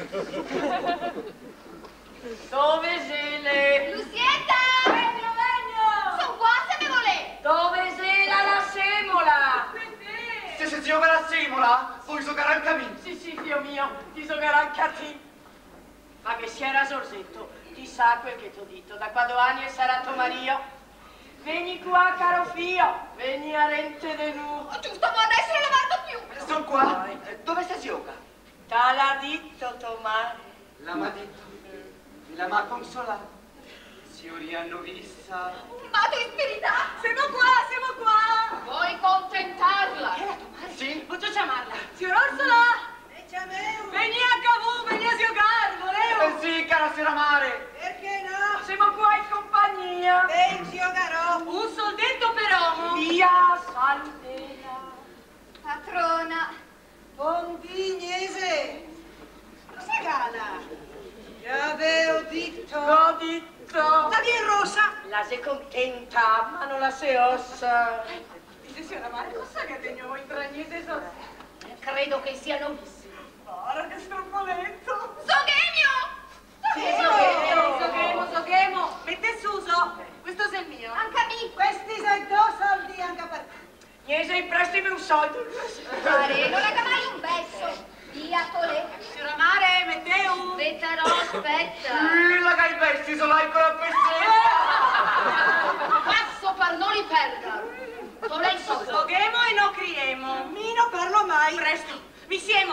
Dove sei lei? Lucietta! Vengo, vengo. Sono qua se mi volete. Dove sei la, la semola? Se si gioca la semola, puoi giocare anche a me. Sì, sì, figlio mio, ti giocare anche a te. Ma che si era sorsetto, ti sa quel che ti ho detto, da quando anni è sarà tuo marito. Vieni qua, caro figlio, vieni a rente de nu. Giusto, ma adesso non la guardo più. Sono qua. Dove si gioca? T'ha l'ha detto tuo mare. La m'ha detto. La m'ha consolato. Signori hanno vista. Un bacio in spirità. Siamo qua, siamo qua. Vuoi contentarla? Che è la tua madre? Sì? Posso chiamarla? Signor Orsola! Veni a cavù, veni a giocare, volevo! Eh sì, cara signora Mare. Perché no? Siamo qua in compagnia. Ben giocherò! Un soldetto per uomo! Via, salutela. Patrona. Bondignese! Cosa gana? Già avevo detto! L'ho detto. La via rossa! La sei contenta, ma non la sei ossa. Dice signora Mare, cosa che tegno in tragnese so? Credo che siano visti. Ora che stroppoletto! Soghenio! Sì, soghemo, soghemo, soghemo! Mette Suso! Questo è il mio! Anche a me. Questi sono due soldi anche per te! Niese, prestimi un soldo. Mare, non è mai un besso. Via, Tolè. Signora Mare, mette un... Aspetterò, aspetta. Sì, la che hai vesti, sono là con la pessetta. Passo per non li perdere. Non è il soldo. Soghemo e non criemo! Mi non parlo mai! Presto! Mi siemo!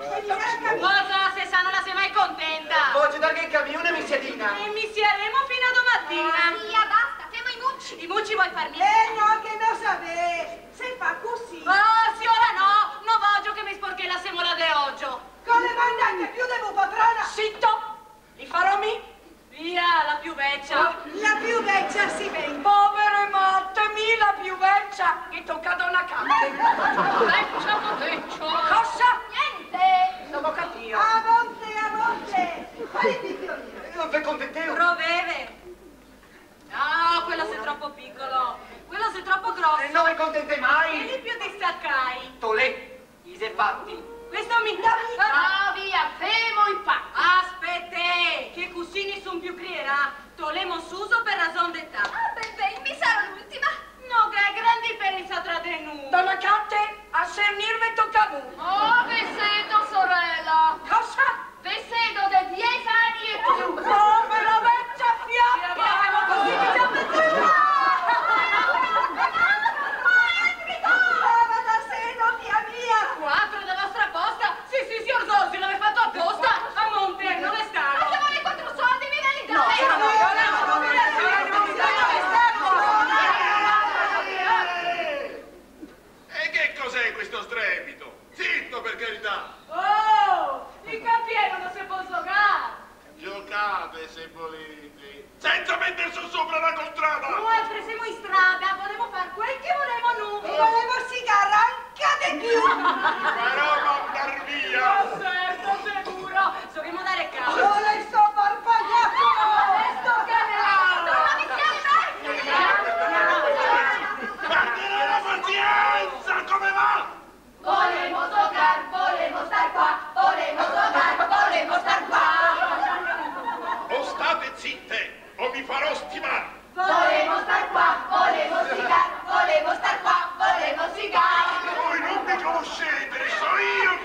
Cosa, se sa non la sei mai contenta! Voglio dare che camione mi siedina. E mi sieremo fino a domattina! Via, basta, femo i mucci. I mucci vuoi farmi? Eh no, che non sapere! Se fa così! Oh, signora no! Non voglio che mi sporchi la semola de oggi! Con le mandate più devo patrona! Zitto! Li farò mi? Via, la più vecchia! La più vecchia si vede! Povere matte, mi la più vecchia! Che tocca da una cante! Vecchio, vecchio. Cosa? Niente. Non ho capito. A monte, a monte! Quali piccolino? Non vi contenteo. Proveve! No, quello sei troppo piccolo! Quello sei troppo grosso! E non vi contente E mai. li più distaccai! Tolè, i sei fatti. Questo mi dà... Ah, via, femo i pacchi. Aspetta, che cuscini son più crierà. Tolemo Suso per ragion d'età. Ah, ben ben, mi sarà l'ultima. No, che gran differenza tra de nu. Donna Catte, a cernirmi tocca a voi. Oh, vestedo, sorella. Cosa? Vestedo di dieci anni e più. Povera vecchia fiappa! Abbiamo così che già metteva! Quattro della vostra posta? Sì, sì, signor Zorzi, l'avete fatto apposta? A monte, non è stato. Ma se vuole quattro soldi, mi ve li dai. No, signora Mare. E che cos'è questo strepito? Zitto, per carità! Oh, i campieri non si può giocare. Giocate se volete, senza mettersi sopra la contrada! Noi siamo in strada, volevo fare quel che volevo noi. Volevo sigara anche di più. Però non dar via! Oh, certo, sicuro. So che mi dare caso. Non le sto parpagliando. Sto chiamando. Ma mi Perdere la pazienza, come va? Volemo giocare, volemo star qua. Volemo giocare, volemo star qua. O state zitte, o vi farò stimare! Volemo star qua, volemo sigar, volemo star qua, volemo sigar. Voi non mi conoscete, so io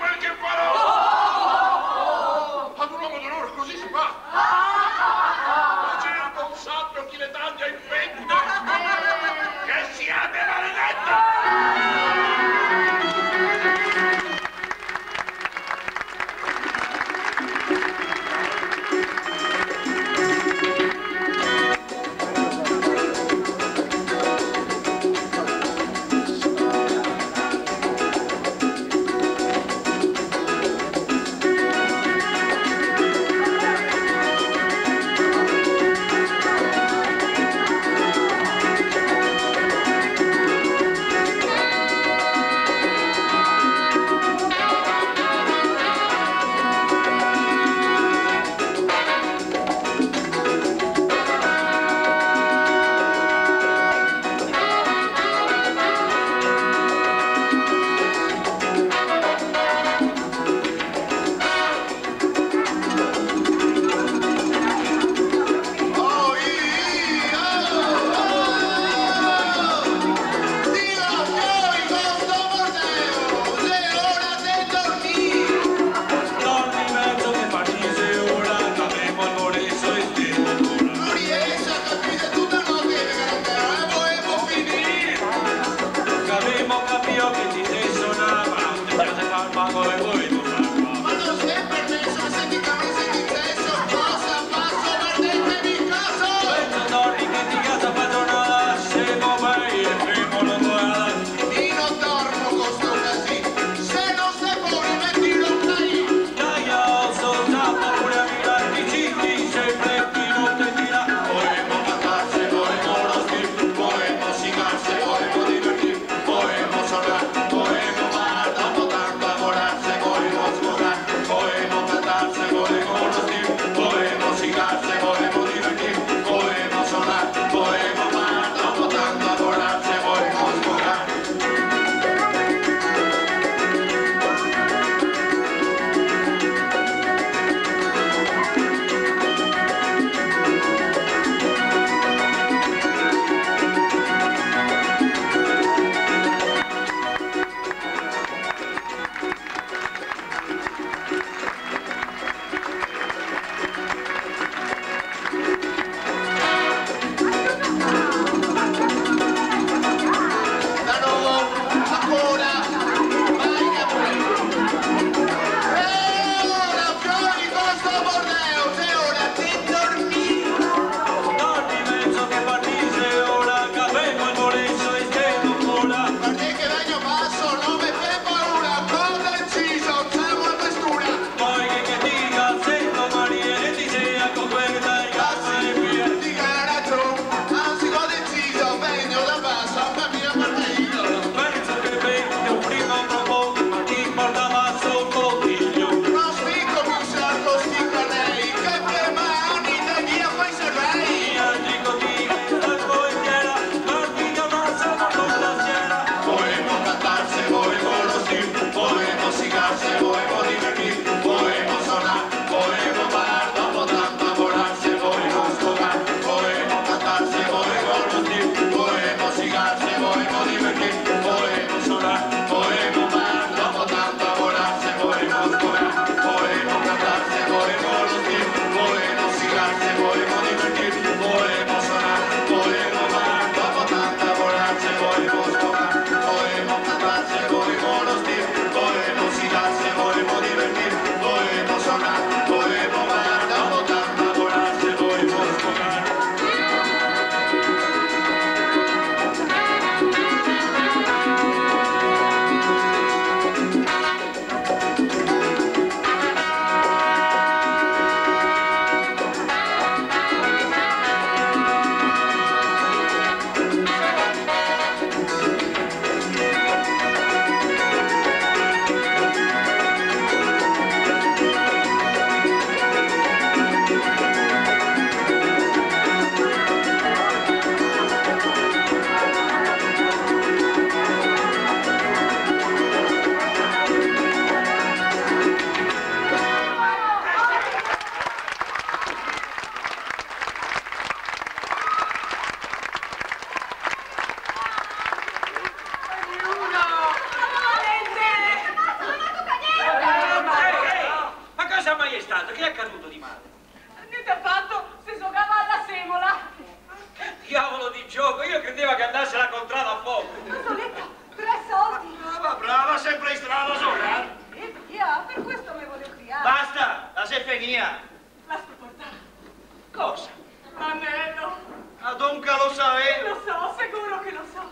è stato? Che è accaduto di male? Niente affatto, si giocava alla semola. Che diavolo di gioco? Io credevo che andasse la contrada a fuoco. Anzoletta, tre soldi. Brava, brava, sempre in strada sola. E via, per questo mi voglio criare. Basta, la sefenia. Lascia portare. Cosa? L'anello. Ah, dunque lo sai? Lo so, sicuro che lo so.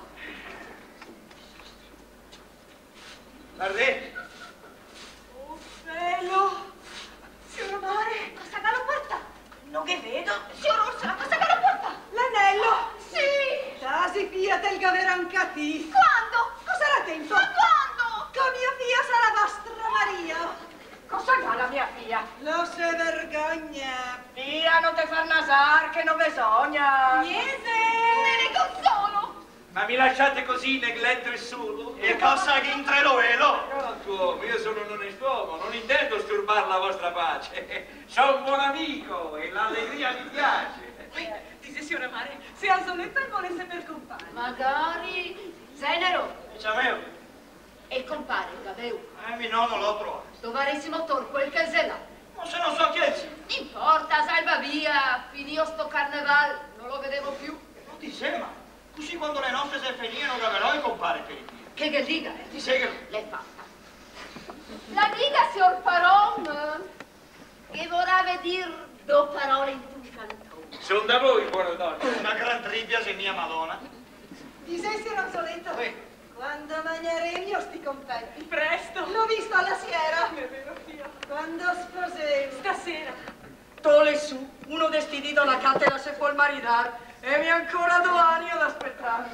Guardi. Oh, bello. Signor Mare, cosa che lo porta? Non che vedo. Signor Ursula, cosa che lo porta? L'anello. Sì. Tasi fia tel gaveran catì. Quando? Cosa era tempo? Ma quando? Che mia figlia sarà vostra Maria. Cosa fa la mia figlia? Lo se vergogna. Via, non te far nasar, che non bisogna. Niente. Me ne consolo. Ma mi lasciate così negletto e solo? E cosa che in tre lo velo? Pronto, io sono un onest'uomo, non intendo sturbare la vostra pace. Sono un buon amico e l'allegria mi piace. Dice signora Mare, se Anzoletta volesse per compare. Magari Zenero Diciamo, e il compare, Gabeu. eh, mi nonno l'ho trovato. Dovarissimo tor quel che se là. Ma se non so chi è. Importa, salva via, finio sto carneval, non lo vedevo più. Non ti sembra? Così quando le nostre se finivano gaverò e compare per il dire. Che che liga, eh? Ti sei che... L'hai fatta. La liga, signor Paron, che vorrebbe dir due parole in un cantone. Sono da voi, buona donna. Una gran tribbia se mia madonna. Ti sei signor Anzoletta? Sì. Quando mangeremo io sti confetti? Presto. L'ho visto alla sera. È vero, fia. Quando sposeremo. Stasera. Tole su, uno destidito alla catena se può maridar. E mi ancora due anni ad aspettare.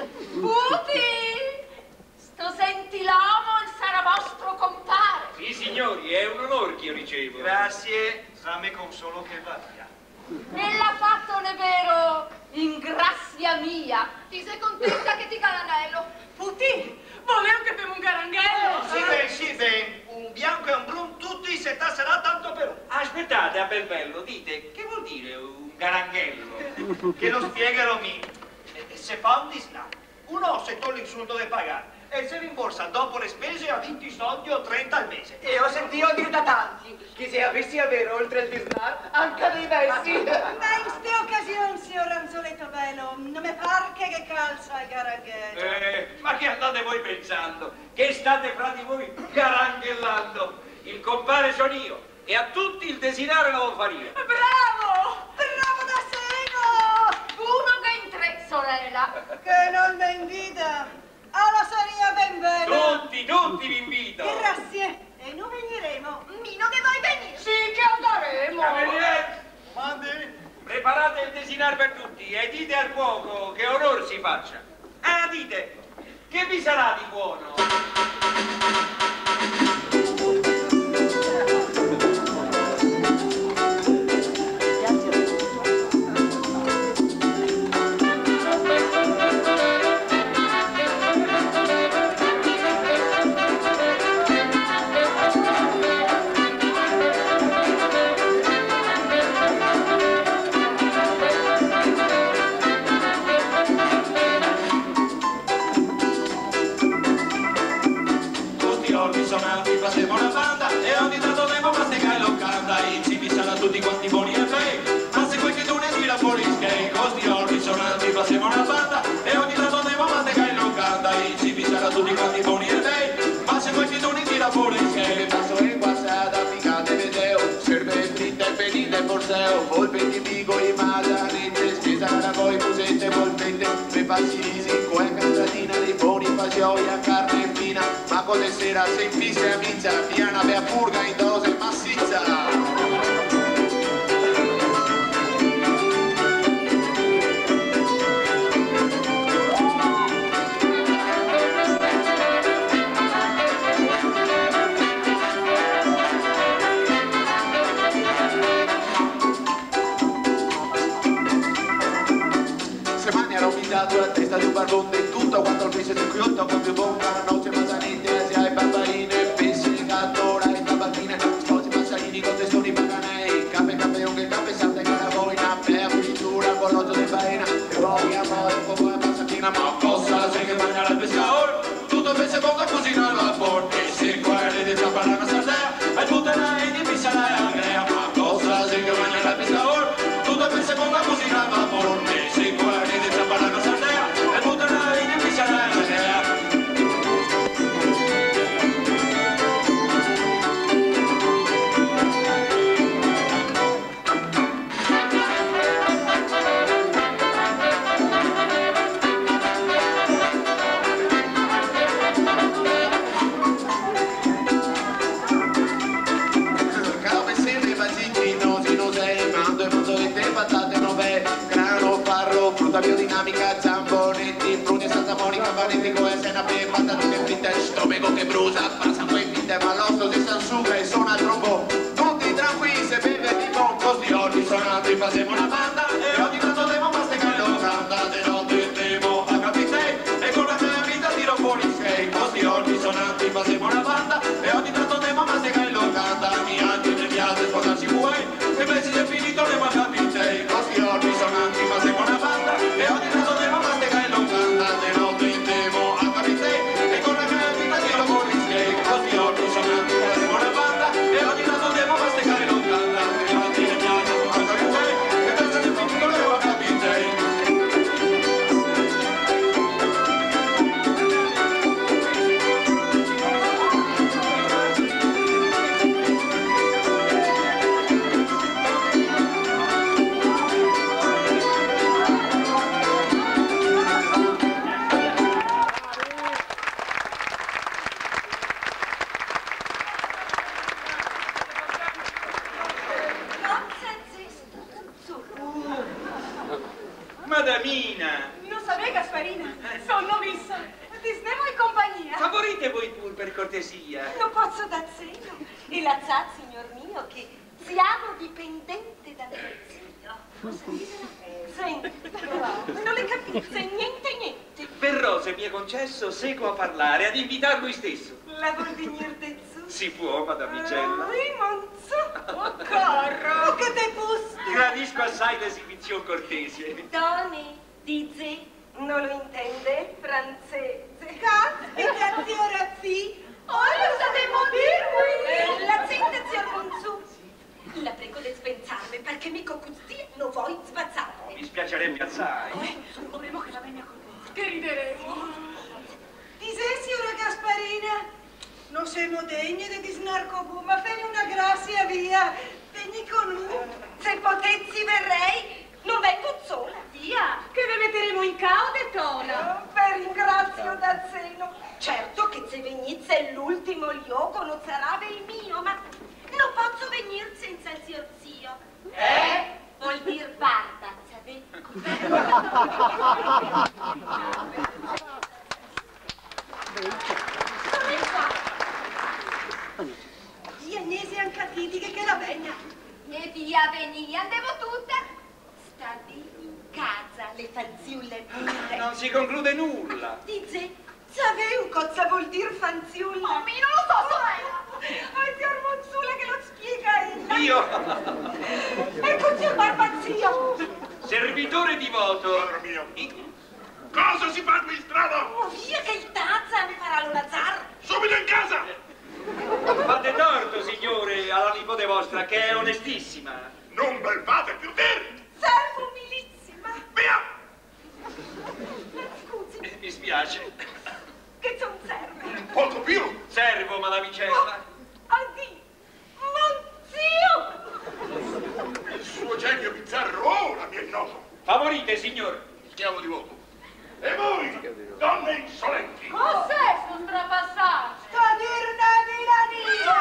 Pupi! Sto sentilamo il sarà vostro compare. Sì, signori, è un onore che io ricevo. Grazie, me consolo che va via. Nella fatto ne vero, in grazia mia. Ti sei contenta che ti ca l'anello? Putti, volevo che abbiamo un garanghello. Sì, ben, sì, ben. Un bianco e un brun tutti se tasserà tanto per uno. Aspettate, a bel bello, dite, che vuol dire un garanghello? Che lo spiegherò mi. E- Se fa un disnà, uno se toglie il soldo da pagare e se rimborsa dopo le spese a venti soldi o trenta al mese. E ho sentito dire da tanti che se avessi avere oltre il disnar anche dei versi. Ma in ste occasioni, signor Anzoletto bello, non mi par che che calza il garaghetto. Eh, ma che andate voi pensando? Che state fra di voi garanghellando? Il compare sono io e a tutti il desinare lo fare io. Bravo! Bravo da seno! Uno che in tre, sorella. Che non mi invita. Alla saria ben bene. Tutti, tutti vi invito. Grazie. E noi veniremo. Mino che vuoi venire? Sì che andremo. Cavaliere, Mandi. preparate il desinar per tutti e dite al cuoco che onor si faccia. Ah, dite, che vi sarà di buono? Faceva una banda e ogni tanto tempo mastica e lo canta e ci pisano tutti quanti buoni e fake ma se quel che tu ne tira fuori skate costi orbi sonanti faceva una banda e ogni tanto tempo mastica e lo canta e ci pisano tutti quanti buoni e fake ma se quel che tu ne tira fuori skate passo in passata picate vedeo serve fritte e pedite e borseo polpetti piccoli masanette spesa da voi musette polpette per passi con cantatina di buoni fagioli a carne fina ma con le sera se fissa a pizza piana per purga in dose massiccia. La testa di un barbone tutto quanto il pesce del chiotto con più bomba la noce masanette asia e bambaline pesce gatto rai tabaccine sposi passarini con testoni bacanei cape campeone cape sante caravoina per frittura con l'occhio di faena e poi amore un po' di passatina ma cosa se che mangia la pescaor tutto pesce poco cucina al vapor e se quelli di zampara una sardea e buttana e di pisa la assoluta, biodinamica, zambonetti, pruni, Santa Monica, magnifico, esena, patatine fritte, stomaco che brucia, passa poi fitte, ma l'osso si sansuga e suona il trombo. Tutti tranquilli, se beve di compost, di ogni sonante facciamo una banda e ogni tanto devo masticare l'ocanda, de notte devo a capite e con la mia vita tiro fuori skate, così ogni sonante facciamo una banda e ogni tanto devo masticare l'ocanda, mi anche mi piace sposarsi vuoi, e invece si è finito devo a capite, così ogni sonante facciamo una banda e ogni tanto devo masticare l'ocanda, de notte devo a capite e con la mia vita tiro fuori skate, così ogni sonante facciamo una banda e ogni tanto devo masticare l'ocanda, mi anche mi piace sposarsi vuoi, e invece si è finito devo a capite. Madamina! Non sapete, Gasparina? Sono vista. Ti snemo in compagnia. Favorite voi pur, per cortesia. Lo posso dar segno. E la sa, signor mio, che siamo dipendenti dal zio. Cosa dire? Senti, non le capisce niente niente. Verrò, se mi è concesso, seco a parlare, ad invitar lui stesso. La vuol venire de su? Si può, madamicella. Rimonzo. Oh, caro. Oh, che te gusto. Gradisco assai l'esibizione cortese. Tony, dice, non lo intende? Francese. Caspita, zio Razzi. Ora sapemo dirvi. La sente, zio Monzu. La prego di spensarmi, perché mica così non vuoi spazzare. Mi spiacerebbe assai. Vorremmo che la venga con me. Che rideremo. Dice, signora Gasparina, non siamo degni di disnarco bu, ma fai una grazia via. Vieni con noi. Se potessi verrei, non vengo sola. Via, che vi metteremo in caude, Tona. Oh, per ringrazio dal seno. Certo che se venisse l'ultimo lioco non sarebbe il mio, ma non posso venire senza il zio zio. Eh? Vuol dir barba, sapete? Come fa? Gli agnesi han capito che la vegna. E via venia, andiamo tutta. Sta lì in casa, le fanciulle pure. Non si conclude nulla. Dice, sapevo cosa vuol dire fanciulla? Oh, mi non lo so, sorella. Ai, signor Monzula che lo spiega ella. Io, Ecco, zio Barbazio. servitore divoto. Padre mio. Cosa si fa qui in strada? Oh, via che il tazza mi farà lo Lazar. Subito in casa! Fate torto, signore, alla nipote vostra, che è onestissima. Non bel fate più dire! Servo umilissima. Via! Scusi, Eh, Mi spiace. che c'è un servo. Poco più! Servo, madamicella. Addio, Monzio. Il suo genio bizzarro ora mi è noto. Favorite, signor. Il chiamo di voto. E voi, donne insolenti! Cos'è sto strapassaggio? Sta a dire una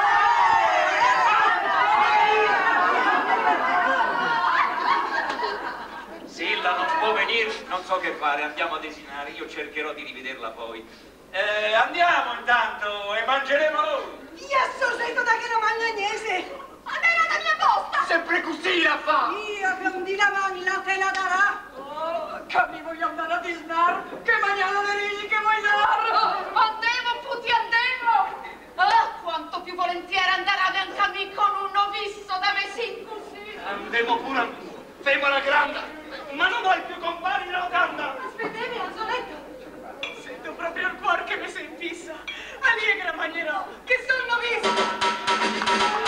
vilania. Silla non può venire, non so che fare, andiamo a desinare, io cercherò di rivederla poi. Eh, andiamo intanto e mangeremo noi. Via sorsetto da che non mangia niente. Andai alla mia posta. Sempre così la fa. Io biondi la manna te la darà. Oh, che mi voglio andare a disnar, che mangiano le rigli che vuoi dar. Andiamo, puti, andiamo! Ah, quanto più volentieri andare anche a me con un novisso da me sin così! Andiamo pure, femo la grande, ma non vuoi più compari la locanda? Aspettami, Anzoletto. Sento proprio il cuore che mi si infissa. Allegra mangerò, che sono vista.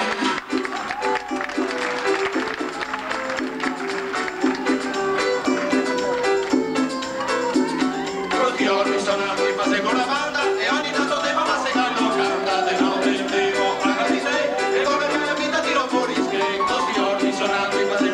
Così ogni sonante fa con la banda e ogni tanto devo massegare l'ocanda, de notte devo a capire e con la mia vita tiro fuori skate, così ogni sonante fa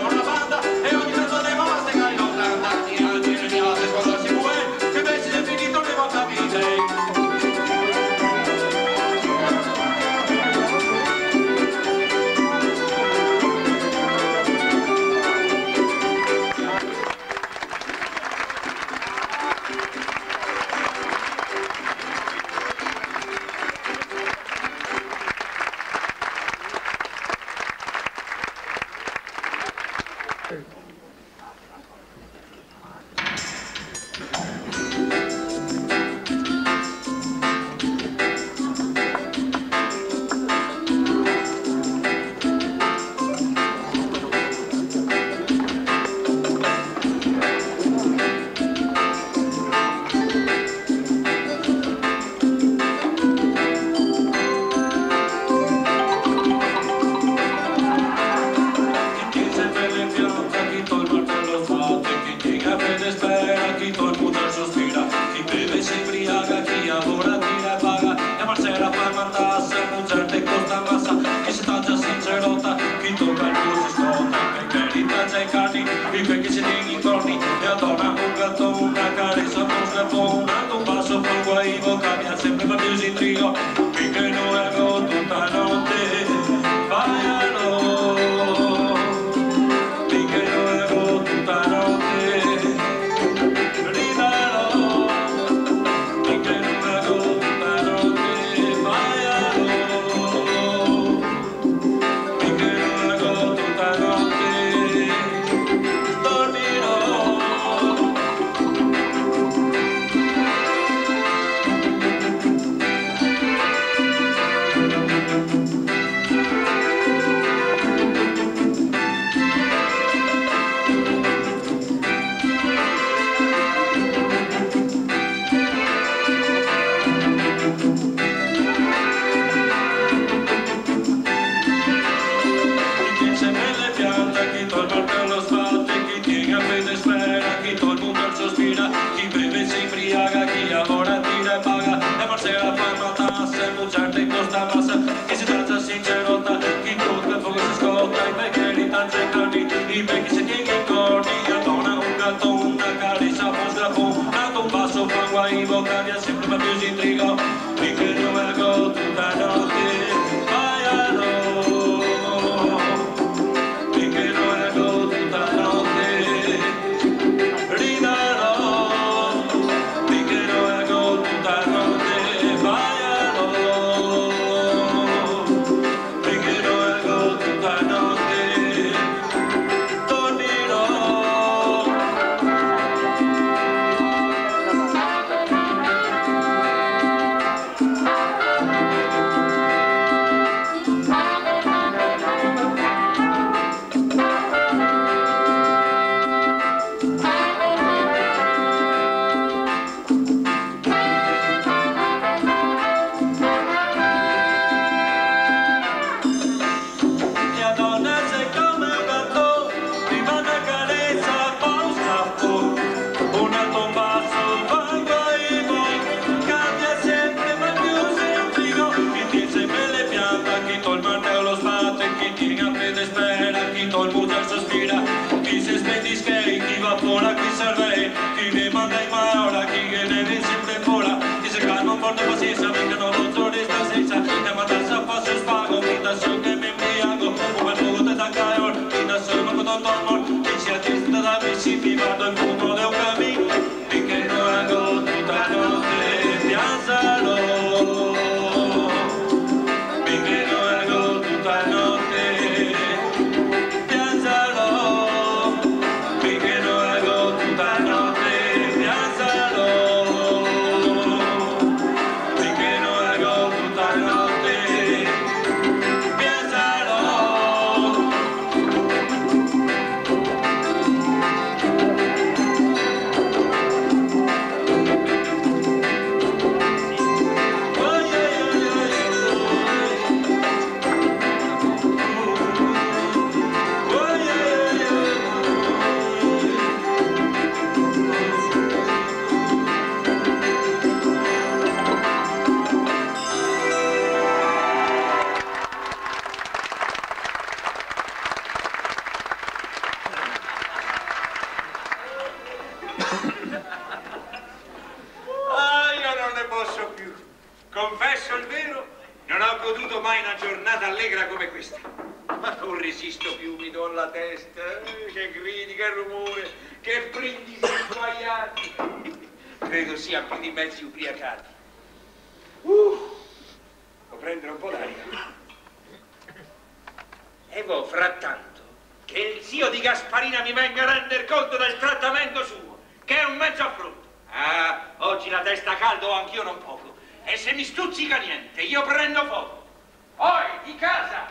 che il zio di Gasparina mi venga a render conto del trattamento suo, che è un mezzo affronto. Ah, oggi la testa calda ho anch'io non poco. E se mi stuzzica niente, io prendo fuoco. Poi, di casa!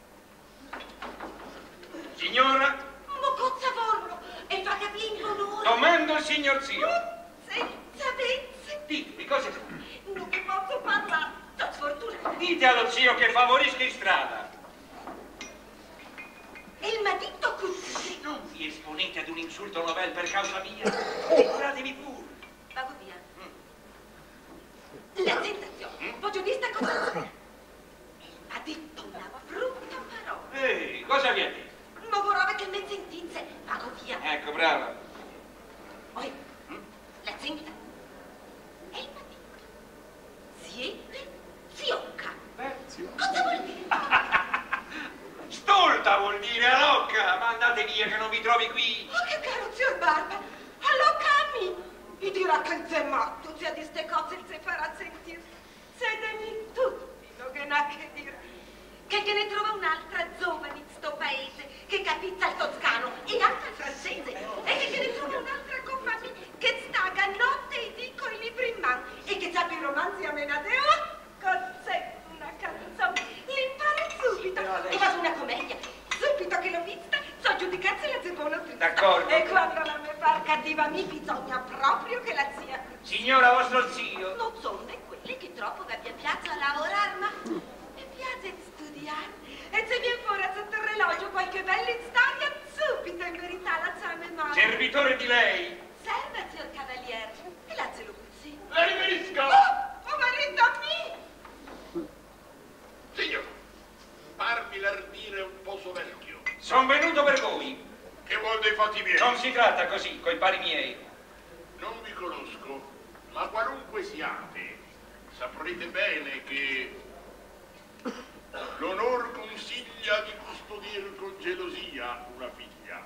Signora? Mocozza vorlo e fa capire in onore. Comando il signor zio. Senza vezze. Ditemi, cosa fa? Non che posso parlare, sono sfortunata. Dite allo zio che favorisca in strada. E il madito così. Non vi esponete ad un insulto novel per causa mia. Figuratevi pure. Vado via. Mm. La sensazione, mm? voglio dire sta cosa. Il madito una brutta parola. Ehi, cosa vi ha detto? Non vorrei che mi sentisse. Vado via. Ecco, brava. Poi, mm? la senta. E il madito. Siete ziocca. Beh, cosa vuol dire? Stolta vuol dire alocca, ma andate via che non vi trovi qui. Oh, che caro zio Barba, allocca a me. E dirà che sei matto, zia di ste cose il se farà sentire. Sedemi tutti, non che n'ha che dire. Che, che ne trova un'altra giovane in sto paese, che capizza il toscano e altra il francese. E che, che ne trova un'altra compagnia che staga notte e dico i libri in mano. E che sa i romanzi a menadeo. Cos'è una canzone? L'impara subito. E fa una commedia. Subito che l'ho vista, so giudicarsi la zebona trista. D'accordo. E quando la me par cattiva mi bisogna proprio che la zia... Signora, vostro zio. Non sono né quelli che troppo vi abbia piazza a lavorare, ma mi piace di studiare. E se viene fuori sotto il relogio qualche bella storia, subito in verità la sa a memoria. Servitore di lei. Serve, signor Cavaliere. E la ce lo così. La riverisco! Oh, oh marito a me! Signor, parmi l'ardire un po' soverchio. Sono venuto per voi. Che vuol dei fatti miei? Non si tratta così, coi pari miei. Non vi conosco, ma qualunque siate, saprete bene che l'onor consiglia di custodire con gelosia una figlia.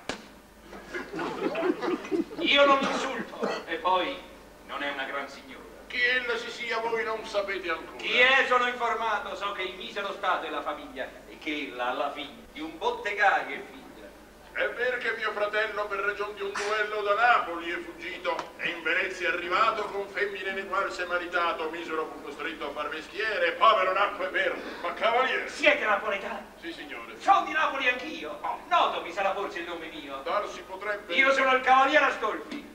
Io non insulto, e poi non è una gran signora. Chi ella si sia voi non sapete ancora. Chi è sono informato, so che il misero stato è la famiglia e che ella alla fine di un bottegaio è figlia. È vero che mio fratello per ragione di un duello da Napoli è fuggito e in Venezia è arrivato con femmine ne qual si è maritato, misero fu costretto a far mestiere, povero nacque per, ma cavaliere. Siete napoletani? Sì, signore. Sono di Napoli anch'io. Oh, noto vi sarà forse il nome mio. Darsi potrebbe. Io sono il cavaliere Astolfi.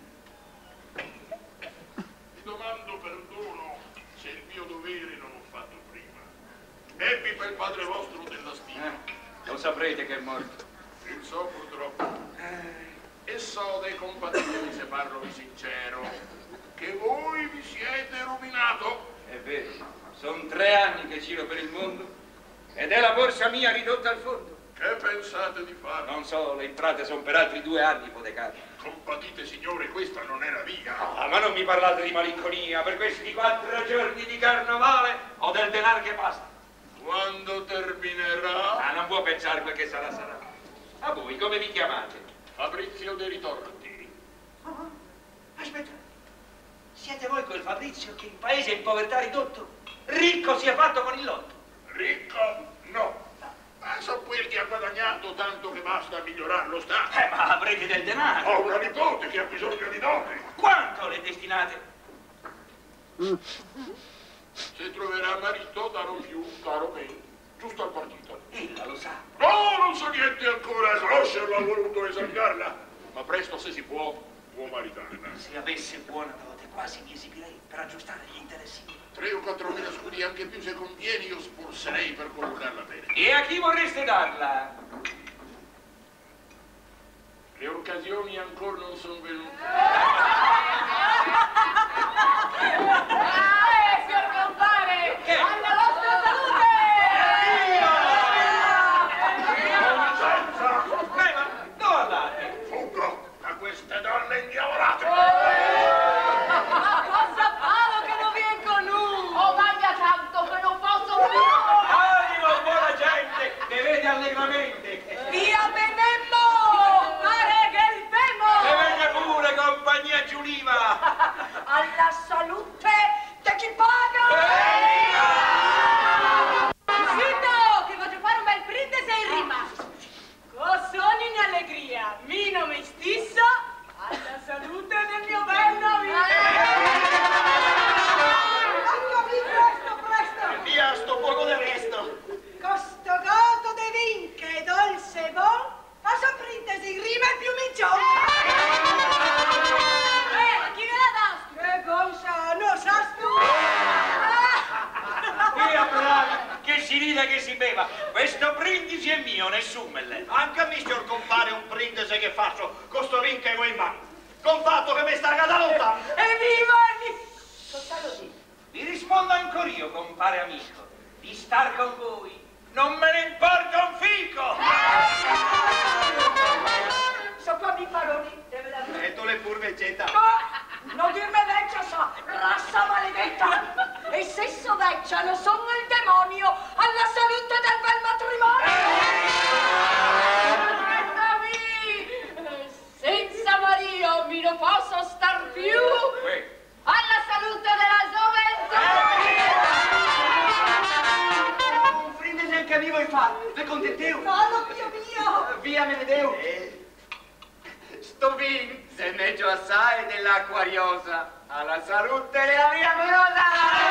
Vi domando perdono se il mio dovere non l'ho fatto prima. Ebbi per padre vostro della stima. Eh, lo saprete che è morto. Il so purtroppo. E so dei compatibili, se parlo di sincero, che voi vi siete rovinato. È vero, sono tre anni che giro per il mondo ed è la borsa mia ridotta al fondo. Che pensate di fare? Non so, le entrate sono per altri due anni ipotecate. Compatite, signore, questa non è la via. Ah, ma non mi parlate di malinconia, per questi quattro giorni di carnevale ho del denaro che basta. Quando terminerà? Ah, non può pensare quel che sarà, sarà. A voi, come vi chiamate? Fabrizio De Ritorti. Oh, aspetta, siete voi quel Fabrizio che il paese in povertà ridotto, ricco si è fatto con il lotto? Ricco? No. Ma so quel che ha guadagnato tanto che basta a migliorare lo Stato. Eh, ma avrete del denaro. Ho una nipote che ha bisogno di dote. Quanto le destinate? Se troverà marito, darò più, caro me, giusto al partito. Ella lo sa. No, non so niente ancora, conoscerla, ha voluto esaltarla, ma presto, se si può, può maritarla. Se avesse buona dote, quasi mi esibirei per aggiustare gli interessi. Tre o quattro mila scudi, anche più se conviene, io sborserei per collocarla bene. E a chi vorreste darla? Le occasioni ancora non sono venute. Eh, signor compare! Che? Alla vostra salute! Licenza! Beh, ma dove andate? Fuggo da queste donne indiavolate! Ma cosa falo che non viene con noi? Oh, mangia tanto che non posso più! Animo, buona gente, ne vede allegramente. Via Benemmo! Pare che il femo! E venga pure, compagnia giù. questo brindisi è mio, nessumele. Anche a me, signor compare, un brindisi che faccio, con sto vin che ho in mano. Con fatto che mi sta da lontano. Evviva! Cosa lo dici? Vi rispondo ancora io, compare amico, di star con voi. Non me ne importa un fico! So qua mi paroli, deve la dire. E tu le purveggetta. No, non dirmi vecchia, sa, razza maledetta. E se so vecchia, lo sono il demonio, alla salute del bel matrimonio. Senza Maria mi non posso star più. Alla salute della gioventù. Un brindisi anche a me vuoi fare? Vi contenteu? No, non mio mio! Via, me ne deu. Sto vin, se meglio assai dell'acquariosa. Alla salute della mia amorosa!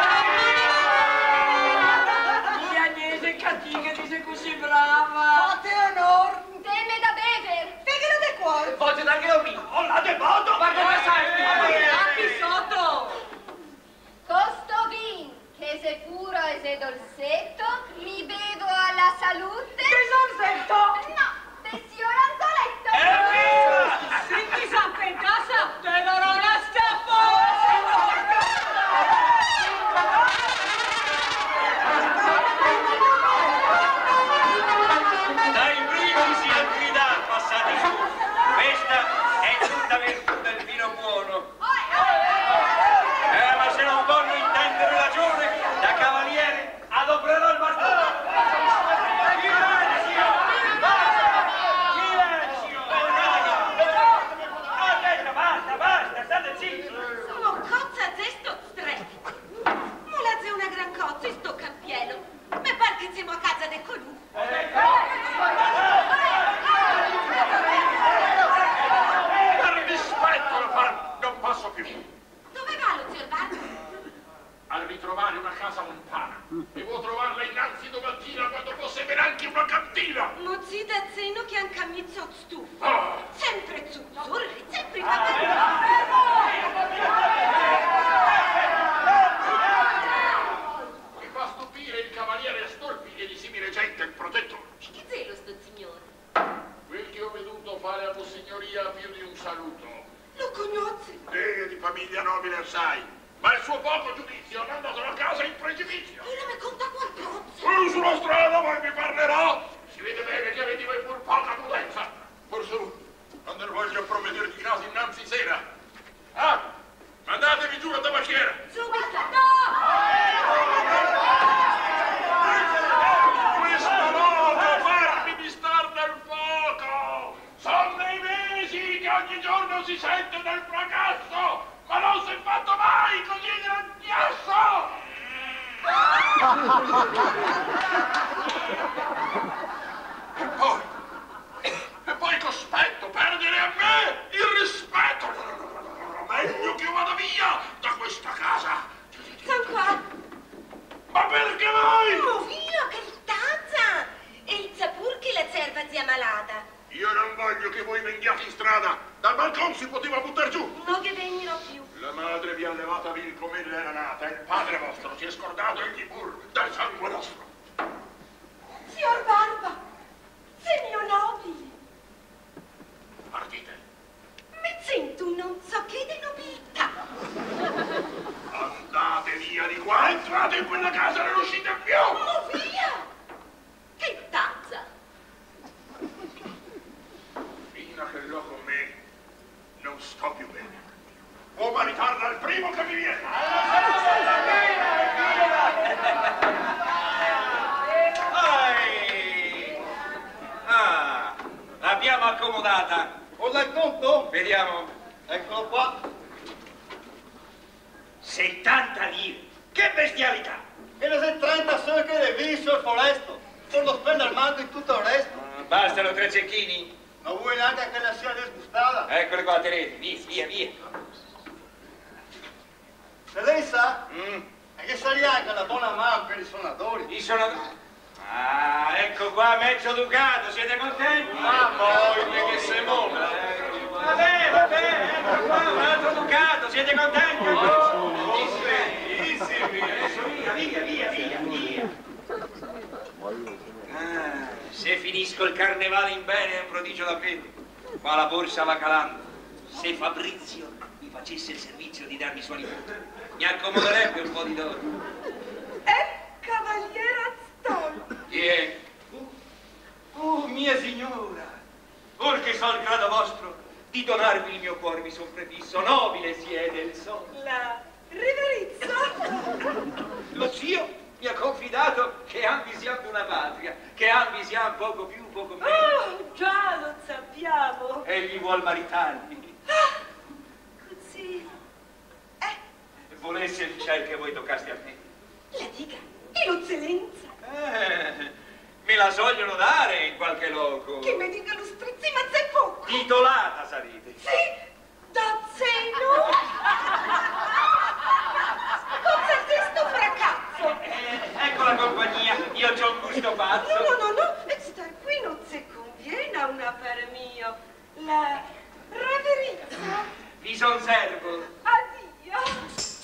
Mia Agnese Cattiga dice così brava. Fate onor! Teme da bever. Figaro del cuore! Voglio da che lo vi. Oh, la de modo! Ma come sai? Appi sotto. Costo vin, che se puro e se dolcetto, mi bevo alla salute. Tesorzetto. No, del signor Antoletto. Senti Zappa in casa, te darò una staffa. Dai brindisi al gridar passate su. Questa è tutta virtù del vino buono. Eh, ma se non voglio intendere ragione, da cavaliere adopererò il bastone. Silenzio! Silenzio! Ah, aspetta, basta, basta, state zitti. Sono cozza zesto stretto. Mula zè una gran cozza e sto campiello. Me par che siamo a casa de colù. Per rispetto lo far, non posso più. Dove va lo zio Barbo? Al ritrovare una casa lontana. Devo trovarla innanzi domattina quando fosse neanche una cantina. Mozzi da zeno che anche a mizzo stufo. Ah. Sempre zuzzurri, sempre Mi fa stupire il cavaliere Astolfi e di simile gente il protettore. E che zelo sto signore? Quel che ho veduto fare a Vossignoria più di un saluto. Lo conosce? Lei è di famiglia nobile assai, ma il suo poco giudizio ha mandato la casa in precipizio. E mi conta qualcosa? Qui sulla strada poi mi parlerò. Si vede bene che avete voi pur poca prudenza. Forse non ne voglio provvedere di casa innanzi sera. Ah, mandatevi giù la tabacchiera. Subito! Questa notte farmi di star nel fuoco. Sono dei mesi che ogni giorno si sente del fracasso, ma non si è fatto mai così gran chiasso. E poi, e poi cospetto perdere a me il rispetto. Meglio che vada via da questa casa. Sono qua! Ma perché voi? Oh, via, che stanza! E il sapur che la serva zia malata. Io non voglio che voi venghiate in strada. Dal balcone si poteva buttare giù. Non che vennero più. La madre vi ha levata vil come l'era nata. Il padre vostro si è scordato egli pur del sangue nostro. Signor Barba, sei mio nobile. Partite. Mi sento non so che di nobiltà. Andate via di qua. Entrate in quella casa e non uscite più. Oh, via! Che tazza! Fino a che l'ho con me, non sto più bene. Può maritarla al primo che mi viene. Ehi! Ah, l'abbiamo accomodata. Ho il conto? Vediamo. Eccolo qua. settanta lire. Che bestialità! E le sei trenta solo che le viso il foresto. Per lo spendere al manco in tutto il resto. Ah, bastano tre cecchini? Non vuoi neanche che la sia disgustata? Eccole qua, tenete. Via, via, via. Se lei sa, Mm. è che sa anche la buona mano per i suonatori. I sono... Ah, ecco qua mezzo ducato, siete contenti? Ah, poi, che se molla. Vabbè, vabbè, ecco qua un altro ducato, siete contenti? Bellissimi, adesso via, via, via, via, via. Ah, Se finisco il carnevale in bene è un prodigio davvero, ma la borsa va calando. Se Fabrizio mi facesse il servizio di darmi sua nipote, mi accomoderebbe un po' di d'oro. È cavaliere Astolfo. Chi è? Oh, mia signora, or che so il grado vostro, di donarvi il mio cuore mi son prefisso, nobile siede il sole. La reverenza. Lo zio mi ha confidato che ambi siamo una patria, che ambi siamo poco più, poco meno. Oh, già lo sappiamo. Egli vuol maritarmi. Ah, così. Eh. E volesse il ciel che voi toccaste a me. La dica, eccellenza. Eh, me la sogliono dare in qualche loco. Che mi dica lo strizzi, ma c'è poco. Titolata sarete. Sì, da zeno. Cos'è questo fracazzo? Eh, ecco la compagnia, io c'ho un gusto pazzo. No, no, no, no, e star qui non si conviene a un affare mio. La reverenza. Vi son servo. Addio.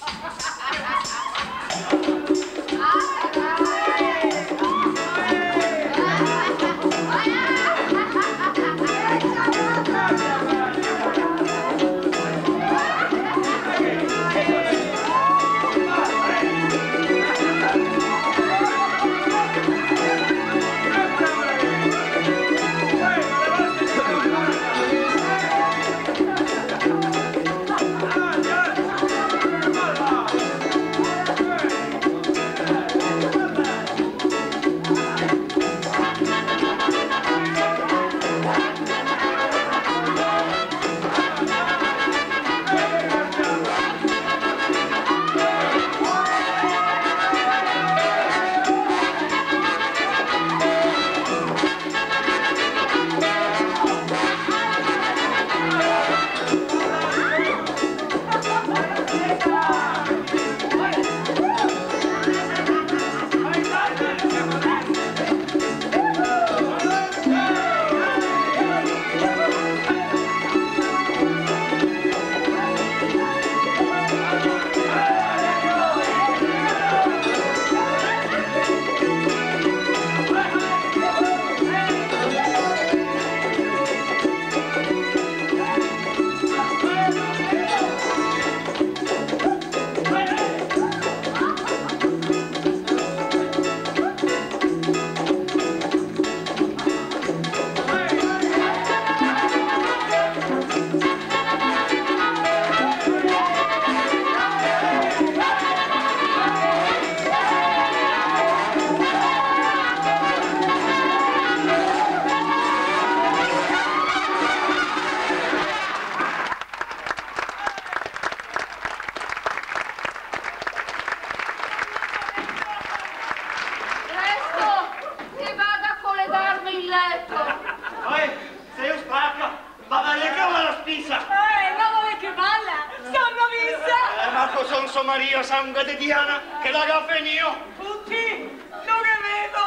Maria, sangue di Diana, che la caffè mio! Tutti, non ne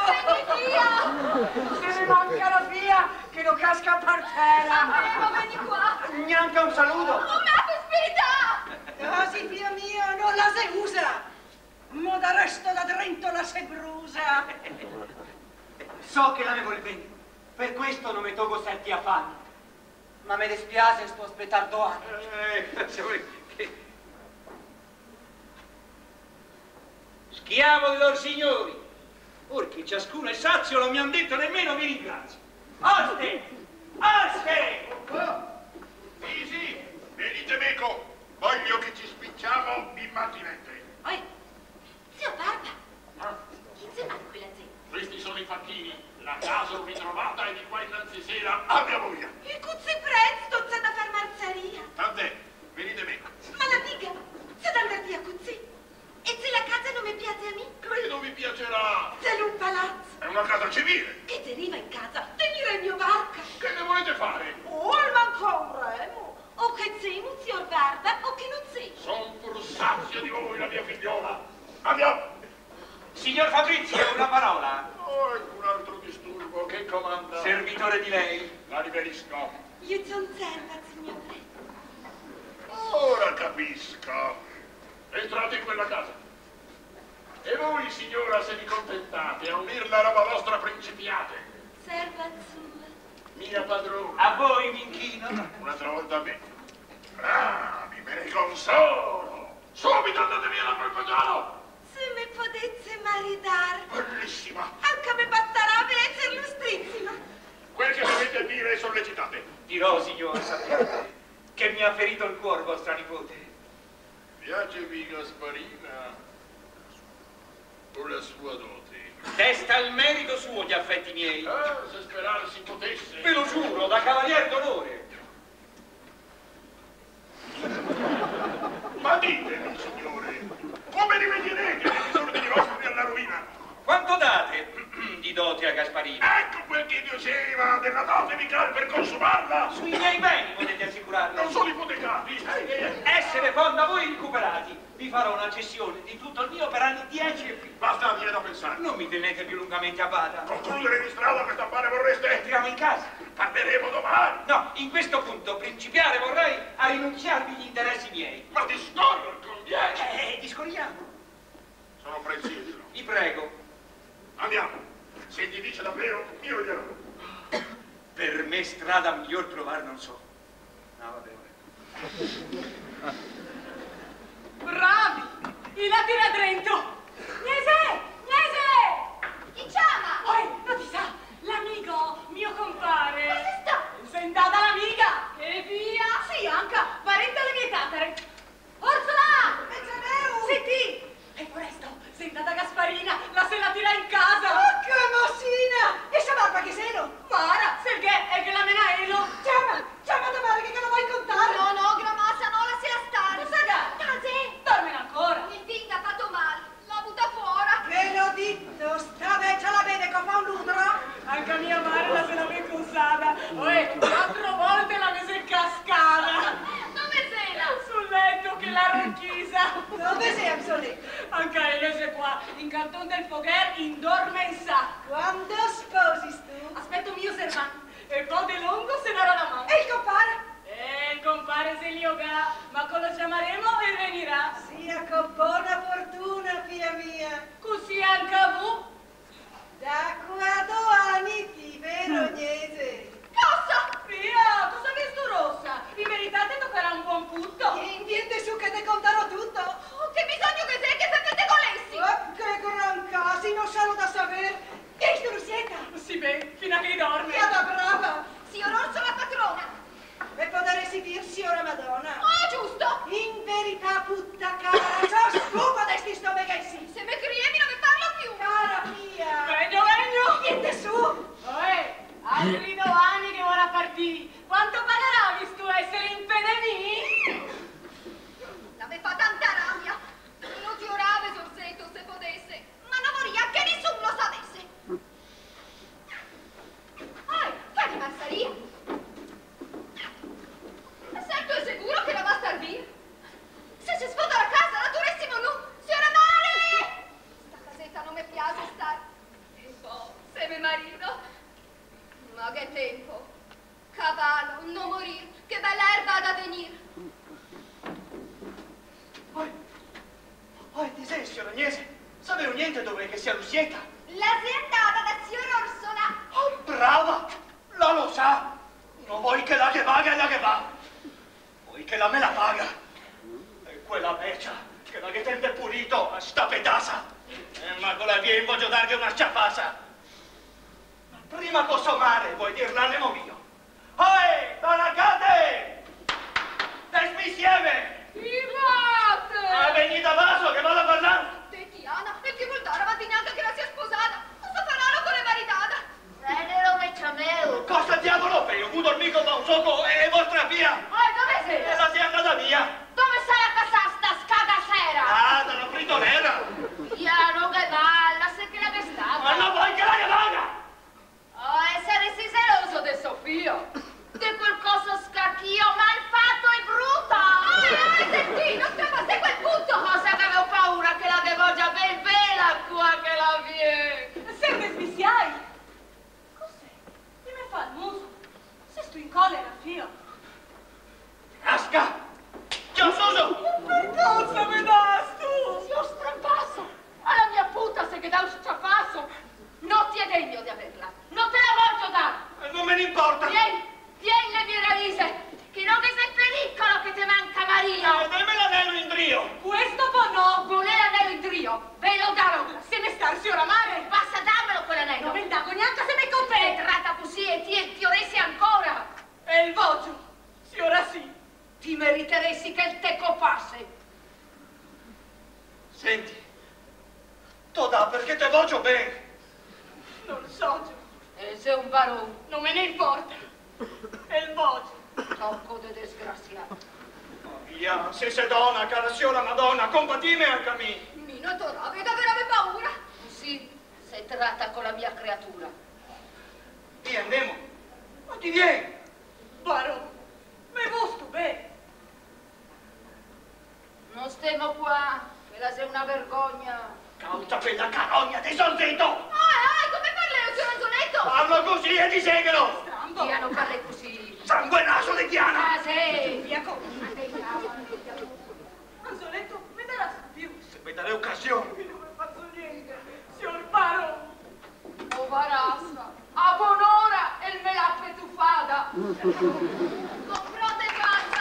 vedo! Se ne manca la figlia, che non casca a partera! Ma vieni qua! Neanche un saluto! Oh, ma aspetta! Così, figlia mia, non la se usa! Ma da resto da Trento la se brusa! So che l'avevo il bene, per questo non mi tolgo senti affanni. Ma mi dispiace sto aspettando anni. Eh, se vuoi... Schiavo di lor signori, or che ciascuno è sazio non mi han detto nemmeno vi ringrazio. Oste! Oste! Sì, sì, venite meco, voglio che ci spicciamo immattinente. Oi, zio Barba, chi si fa quella zia? Questi sono i facchini, la casa l'ho ritrovata e di qua innanzi sera andiamo via. E cuzzi presto, c'è da far marzaria. Tant'è, venite meco. Ma la dica, c'è da andare via cuzzi. E se la casa non mi piace a me? Credo vi piacerà. C'è un palazzo. È una casa civile. Che deriva in casa, tenere il mio barca. Che ne volete fare? Oh, al manco un remo. O che sei un zio Barba o che non sei. Son pur sazio di voi, la mia figliola. Andiamo. Signor Fabrizio, una parola. Oh, un altro disturbo, che comanda? Servitore di lei. La riverisco. Io son serva, signore. Ora capisco. Entrate in quella casa. E voi, signora, se vi contentate a unir la roba vostra principiate. Serva Mia padrona. A voi mi inchino. Un'altra volta a me. Bravi, me ne consolo. Subito andate via da quel pedalo. Se mi potesse maritare. Bellissima. Anche me batterà per essere illustrissima. Quel che dovete dire è sollecitate. Dirò, signor, sappiate, che mi ha ferito il cuore vostra nipote. Piacevi Gasparina o la sua dote? Testa al merito suo gli affetti miei. Ah, se sperare si potesse. Ve lo giuro, da cavalier d'onore. Ma ditemi, signore, come rimedierete le disordini vostri alla rovina? Quanto date di dote a Gasparina? Ecco quel che diceva della dote vicale per consumarla. Sui miei beni potete assicurarlo. Non sono ipotecati. Essere fonda voi recuperati. Vi farò una cessione di tutto il mio per anni dieci e più. Basta, viene da pensare. Non mi tenete più lungamente a bada. Concludere di strada per stampare vorreste? Entriamo in casa. Parleremo domani. No, in questo punto principiare vorrei a rinunziarvi gli interessi miei. Ma discorrere conviene. Eh, discorriamo. Sono prezioso. Vi prego. Andiamo. Se ti dice davvero, io glielo. Per me strada miglior trovare non so. No, vabbè, vabbè. Bravi! I lati da Trento! Niese! Niese! Chi chiama? Poi, non ti sa, l'amico mio compare. Ma se sta? Se è andata l'amica! Che via! Sì, anche parente alle mie catere. Orsola! Senti! E presto, se è andata Gasparina, la se la tira in casa! Oh, che mossina! E Shabarba che seno? Mara, se che è che la menaelo! Chiama, chiama da Mara che lo vuoi contare? No, no, gramassa, no, lasciala stare. Non sa che? Case! Dormila ancora! Il figlio ha fatto male, l'ha butta fuori. Ve l'ho detto, sta vecchia la vede che fa un ludro? Anche mia madre la se la vede usata! Uè, quattro volte la mese in cascata! Dove sei là? Sul letto che la ronchisa! Dove sei, Amsole? Anche lei sei qua, in canton del Fogher, in dorme in sa. Quando sposi tu? Aspetto mio servante, e poi di lungo se darà la mano. E il compare? Eh, il compare se li oga, ma con lo chiameremo e venirà. Sia con buona fortuna, figlia mia. Così anche a voi. Da qua due anni ti verognese. Rossa! Via, cosa hai visto rossa? In verità ti toccherà un buon punto. Niente su che te conterò tutto. Oh, che bisogno che sei che se te colessi. Oh, che gran casi, non sarò da sapere. Che è Lucietta? Sì, beh, fino a che dorme. Chiada brava. Signor Orso la patrona. E potresti dir, signora Madonna. Oh, giusto. In verità, putta cara, ciò scupa desti sto meghessi. Se me crievi non mi parlo più. Cara mia. Venio, venio. Niente su. Oe, altri due anni che ora partì. Quanto pagherà visto essere impedemì? La me fa tanta rabbia. Non giurave, Sorsetto, se potesse. Ma non vorrei che nessuno lo sapesse. Ah, che di massaria. Certo è sicuro che la va a star via. Se si sfonda la casa, la durissimo nu. Signora Mare! Sta casetta non mi piace stare. E poi, se mi marito. Ma che tempo. Cavallo, non morir, che bella erba da venire. Poi, poi ti sei, signora Agnese? Sapevo niente dove che sia Lucietta. L'aziendata da signor Orsola. Oh, brava! La lo sa! Non vuoi che la che paga e la che va. Vuoi che la me la paga. E quella beccia, che la che tende pulito a sta pedasa. E ma con la via in voglio dargli una sciappasa. Ma prima posso mare, vuoi dir l'animo mio. Oe, Tanacate! Desmi insieme! Vivat! Ah, venite da vaso che vado a parlare! Te Tiana, e chi vuol dare avanti neanche che la sia sposata? Cosa faranno con le maritata? Venero vecciameo. Cosa diavolo fai? Ho avuto il mico da un soco e vostra via! Poi dove sei? E la sia andata via! Dove sei a casa sta scagasera? Ah, dalla fritonera! Piano che balla, se che la che stava. Ma non vuoi che la che paga! Oh, essere sì geloso di Sofia. Di quel coso scacchio mal fatto e brutto. Ai, ai, senti, non te fate quel punto! Cosa che avevo paura che la devo già ben bella qua che la viene. Sempre svisiai. Cos'è? Che mi fa il muso? Se sto in collera, fio. Casca! Chiuso! Per cosa mi das tu? Io strampasso. Alla mia puta se che dà un sciafasso. Non ti è degno di averla. Non te la voglio dare. Non me ne importa! che te voglio bene. Non so, Gio. E se un barone? Non me ne importa. È il voce. Tocco de disgraziato. Via, se sei donna, cara signora Madonna, compatime anche a me. Mi non trovi da avere paura. Sì, se tratta con la mia creatura. Via, andiamo. Ma ti vieni? Barone, me gusto bene. Non stiamo qua, che la sei una vergogna. Cauta per la carogna di Sorzetto! Ah, ah, come parli, signor Anzoletto? Parlo così e ti seguono! Strambo. Via, non parli così. Sangue naso di Diana! Ah, sì. Via con. Anzoletto, mi darà più. Se mi darei occasione! Io non mi faccio niente, signor barone. Oh, barassa. A buon'ora e il me l'ha petufata. Comprate casa.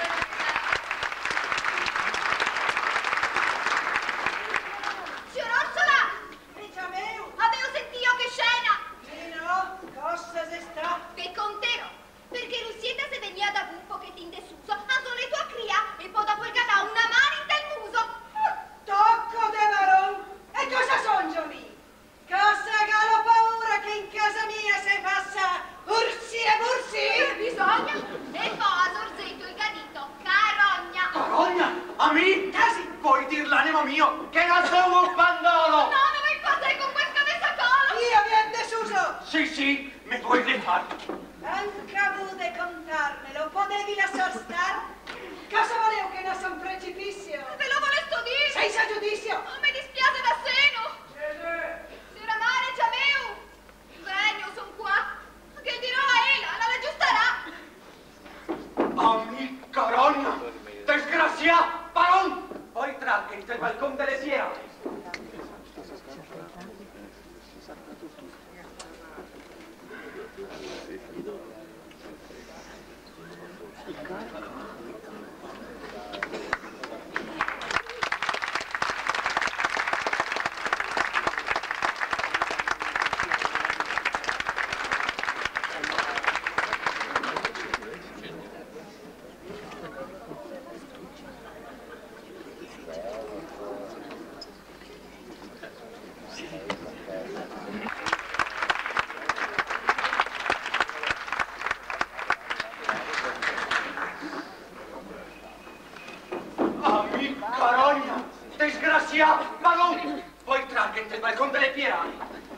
Signor Orsola! Benjameu, Avevo sentito che scena! Gino, cosa se sta? Che contero! Perché Lucieta se venia da un pochettino desuso, Anzoletto a cria e poi dopo il canà una mano in del muso. Tocco de baron! E cosa sonjo mi? Cosa che ho paura che in casa mia si passa ursi e bursi? Bisogna! E poi a Sorzetto il gadito, carogna! Carogna? A me? Casi? Vuoi dir l'animo mio che non sono un pandolo? No, non mi fate con quel cabezzacolo! Io vi ho desuso! Sì, sì, mi vuoi rifare. Anche vuoi contarmelo, potevi lasciar star? Cosa volevo che non son precipizio? Ve lo volesto dire! Sei sa giudizio? Non mi dispiace da seno! Signora Mare, Giameu! Venio, son qua! Che dirò a Ela, la aggiusterà! A me, carogna, desgraziato, baron! Poi tragga il balcone delle fiere. Baron, poi tragga il balcone delle Pierani.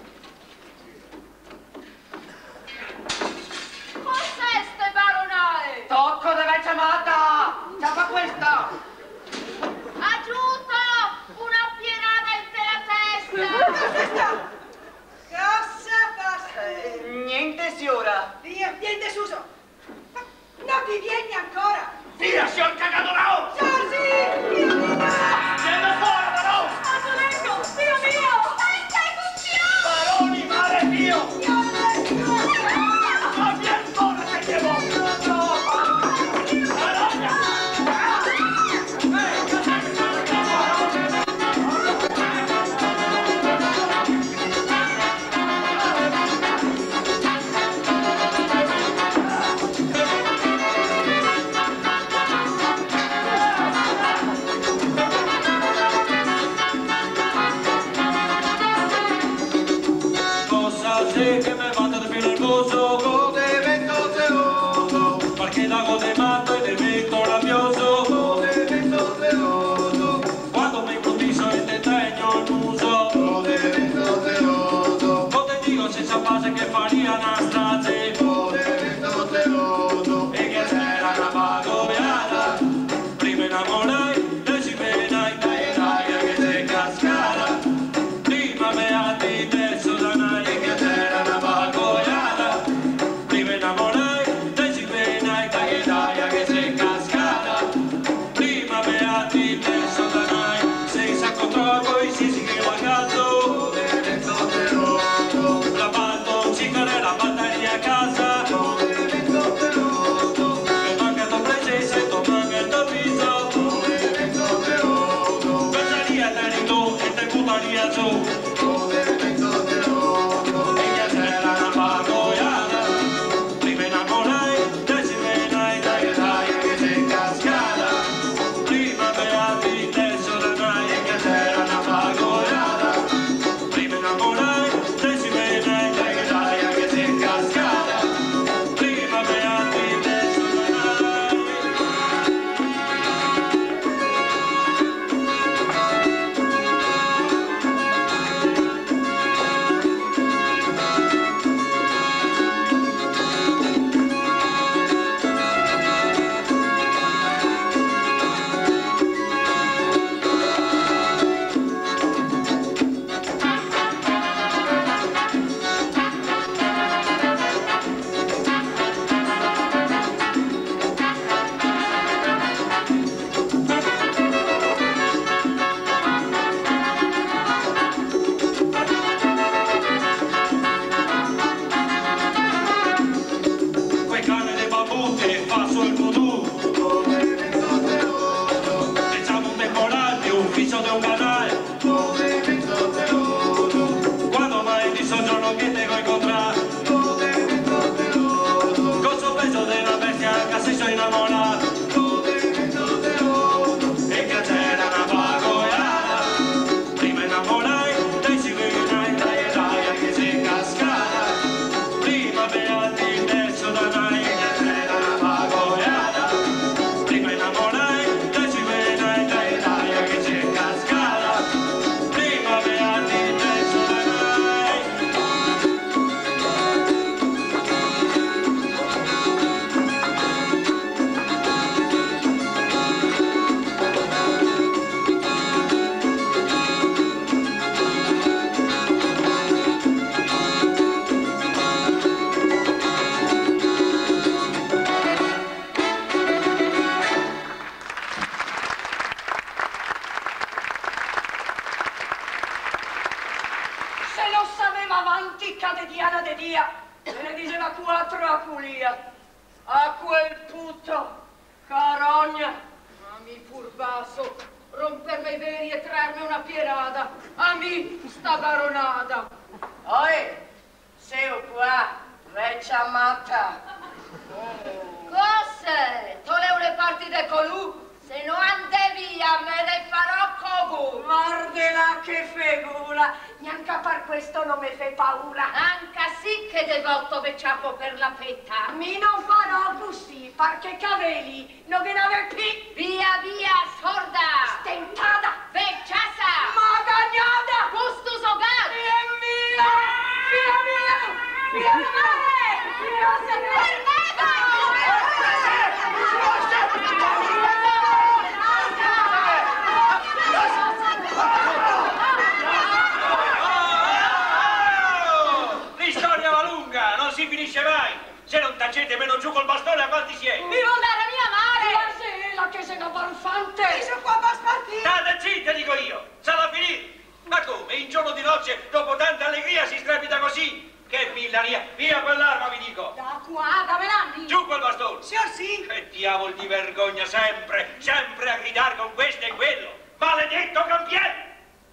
Cos'è ste baronale? Tocco deve chiamata! Chiama questa! Aiuto! Una pierata in la testa! Cosa sta? Cosa passa? Eh, niente, signora. Via, vieni desuso! Non ti vieni ancora? Via, signor cagatolao! Giorgi! Dio mio! Vieni fuori, Barone! Anzoletto, Dio mio! Baroni, mare mio! Ma vieni fuori, che ti voglio! Barogna! Dio quattro Apulia, a quel puto, carogna, a mi furbaso, rompermi i veri e trarmi una pierada, a mi sta baronada. Oi, sei qua, vecchia matta. Cos'è? Tole le parti de colù? Se no ande via, me ne farò cogu. Guardela che figura, neanche per questo non mi fai paura. Anche sì che devoto becciapo per la fetta. Mi non farò così, perché cavelli non ve ne aver più. Via, via, sorda. Stentada. Vecciasa. Magagnata. Gusto sogar. Via mia, via mia, via mia. L'istoria va lunga, non si finisce mai. Se non tacete meno giù col bastone a quanti siete? Mi vuol dare mia mare! Ma sì, la che sei una barfante! Io sono qua per spartire! State zitta, dico io! Sarà finito! Ma come? In giorno di nozze, dopo tanta allegria, si strepita così? Che villania! Via quell'arma, vi dico! Da qua, da Melani! Giù quel bastone! Signor sì! Che diavolo di vergogna sempre, sempre a gridare con questo e quello! Maledetto campiere!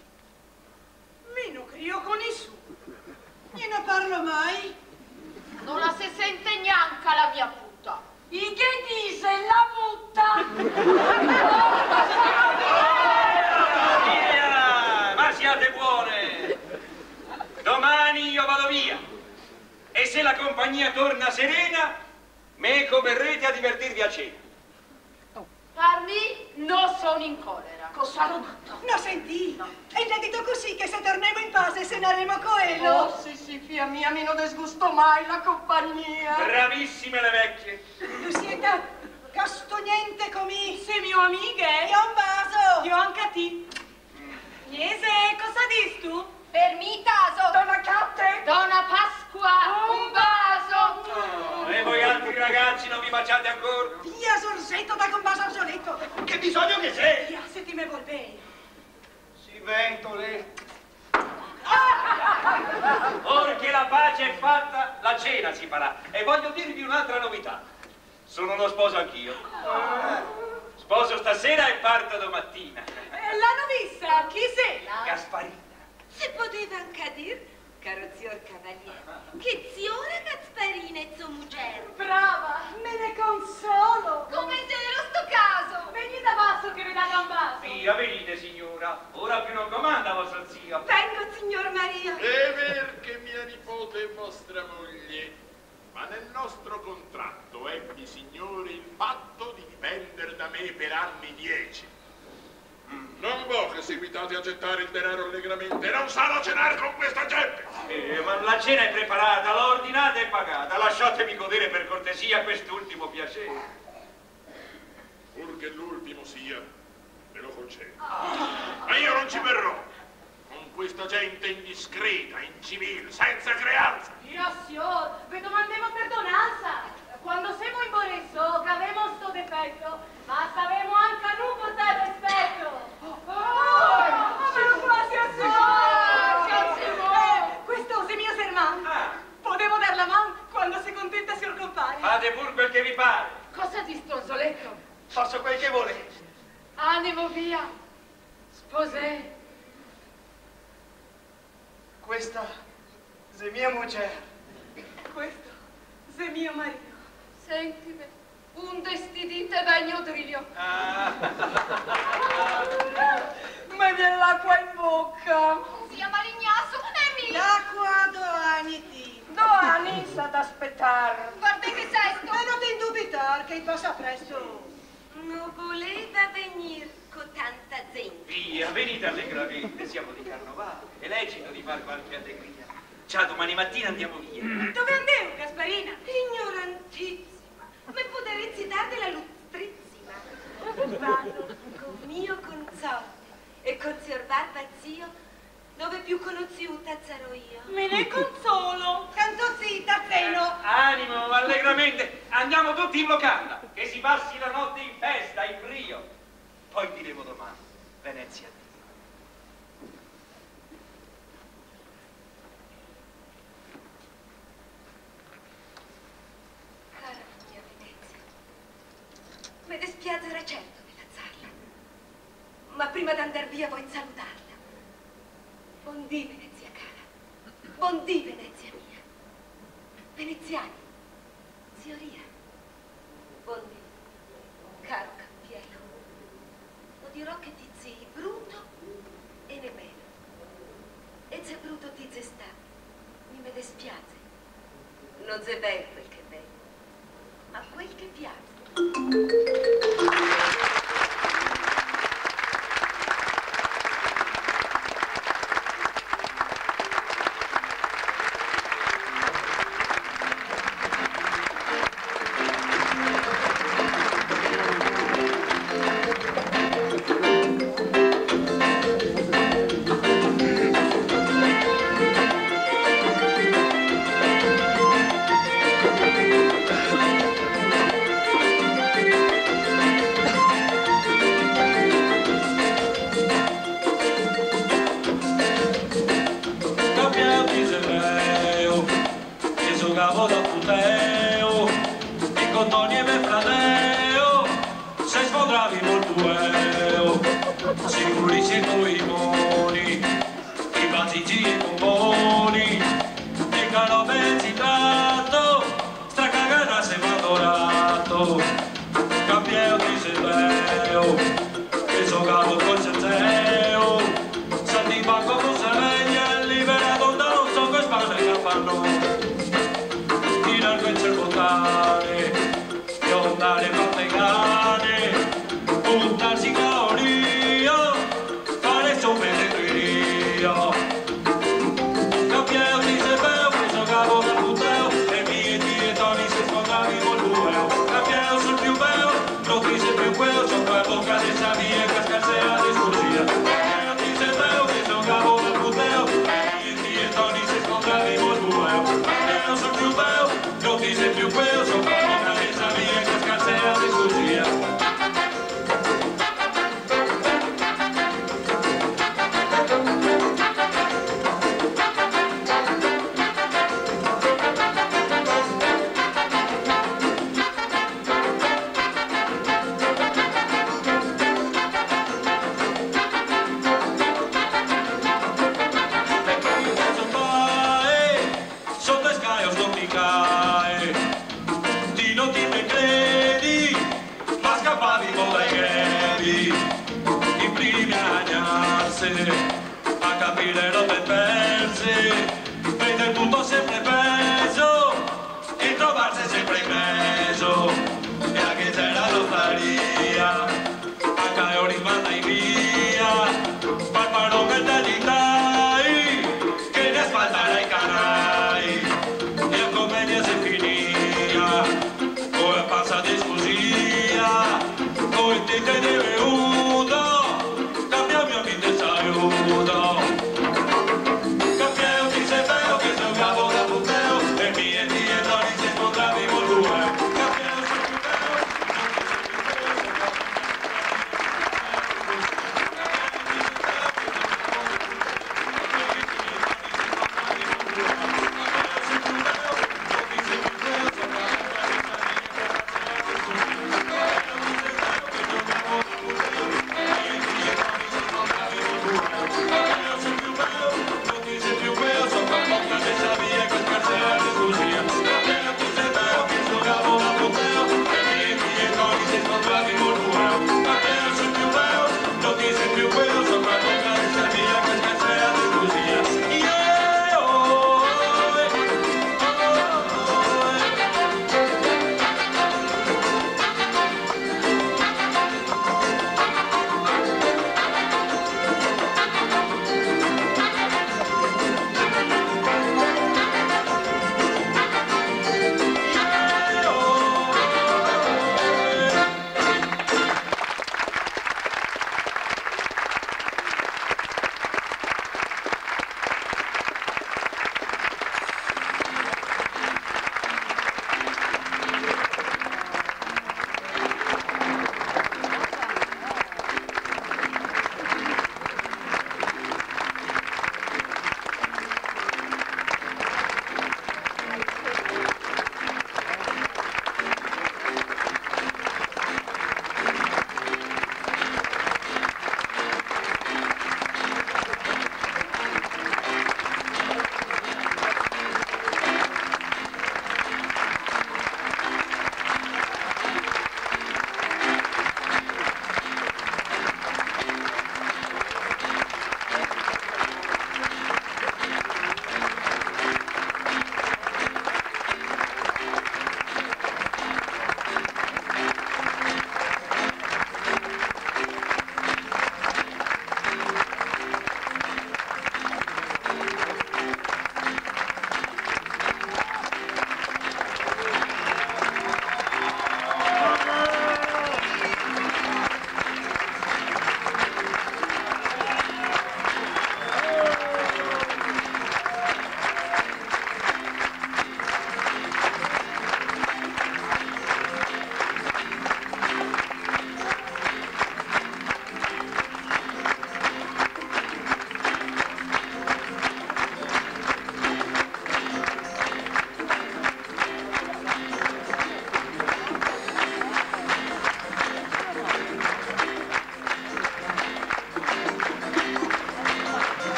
Mi non crio con nessuno! Io ne parlo mai! Non la si sente neanche la mia puta. I che dice la putta? Via! Ma siate buone! Domani io vado via. E se la compagnia torna serena, me converrete a divertirvi a cena. Per me non sono in collera. Cosa l'ho detto? No, sentì. No. Hai già detto così che se torniamo in pace cenaremo quello. Oh, sì, sì, figlia mia, mi non disgusto mai la compagnia. Bravissime le vecchie. Lucietta, casto niente come. Sei mio amiche? Io un vaso. Io anche a te. Niese, cosa dici tu? Per me taso. Donna Catte. Donna Pasqua. Un vaso. Oh, e voi altri ragazzi non vi baciate ancora? Via, sorsetto da con vaso obsoleto. Che bisogno che sei? Via, se ti me vuol bene. Si ventole. Ora che la pace è fatta, la cena si farà. E voglio dirvi un'altra novità. Sono uno sposo anch'io. Sposo stasera e parto domattina. Eh, l'hanno vista? Chi sei? Gasparina. Si poteva anche dire, caro signor Cavaliere, che signora Gasparina è sua mujer. Brava, me ne consolo. Come se era sto caso? Venite a basso che vi dà un vaso. Via, venite signora. Ora più non comanda vostro zio. Vengo, signor Maria. È ver che mia nipote è vostra moglie, ma nel nostro contratto ebbi, signori, il patto di dipendere da me per anni dieci. Non può che seguitate a gettare il denaro allegramente, non sarò cenare con questa gente! Eh, ma la cena è preparata, l'ho ordinata e pagata. Lasciatemi godere per cortesia quest'ultimo piacere. Pur che l'ultimo sia, ve lo concedo. Ma io non ci verrò con questa gente indiscreta, incivile, senza creanza. Io, signor, vi domandiamo perdonanza. Quando siamo in Boresso, che avevamo sto difetto, ma sapevamo anche a non portare rispetto. Oh, ma quasi a questo è mio sermano. Ah. Potevo dar la mano quando si contenta, signor compare. Fate pur quel che vi pare. Cosa di stronzoletto? Faccio quel che volete. Animo via. Sposè. Questa è mia moglie. Questo è mio marito. Sentimi, un destidite vegno driglio. Ah. Mi viene l'acqua in bocca. Zia Malignasso, è mio. L'acqua domani ti. Domani sta ad aspettare. Guarda che sesto. Ma non ti indubitar che passa presto. Non voleva venire con tanta gente. Via, venite allegramente, siamo di carnevale. È lecito di far qualche allegria. Ciao, domani mattina andiamo via. Dove andiamo, Gasparina? Ignorantissima. Ma potresti dare della lustrissima. Vado con mio consorte e con signor Barbazio, dove più conosciuta sarò io. Me ne consolo. Tanto zitta, zeno. Animo, allegramente. Andiamo tutti in locanda, che si passi la notte in festa, in brio. Poi diremo domani. Venezia. prima di andare via vuoi salutarla. Buondì, Venezia cara. Buondì, Venezia mia. Veneziani, zioria. Buondì, caro Campiello. Lo dirò che ti zii Bruto e nemmeno. E se Bruto ti zè sta, mi me dispiace. Non c'è bello quel che è bello, ma quel che piace. A capire robe perse, vedere tutto sempre peso e trovarsi sempre in mezzo.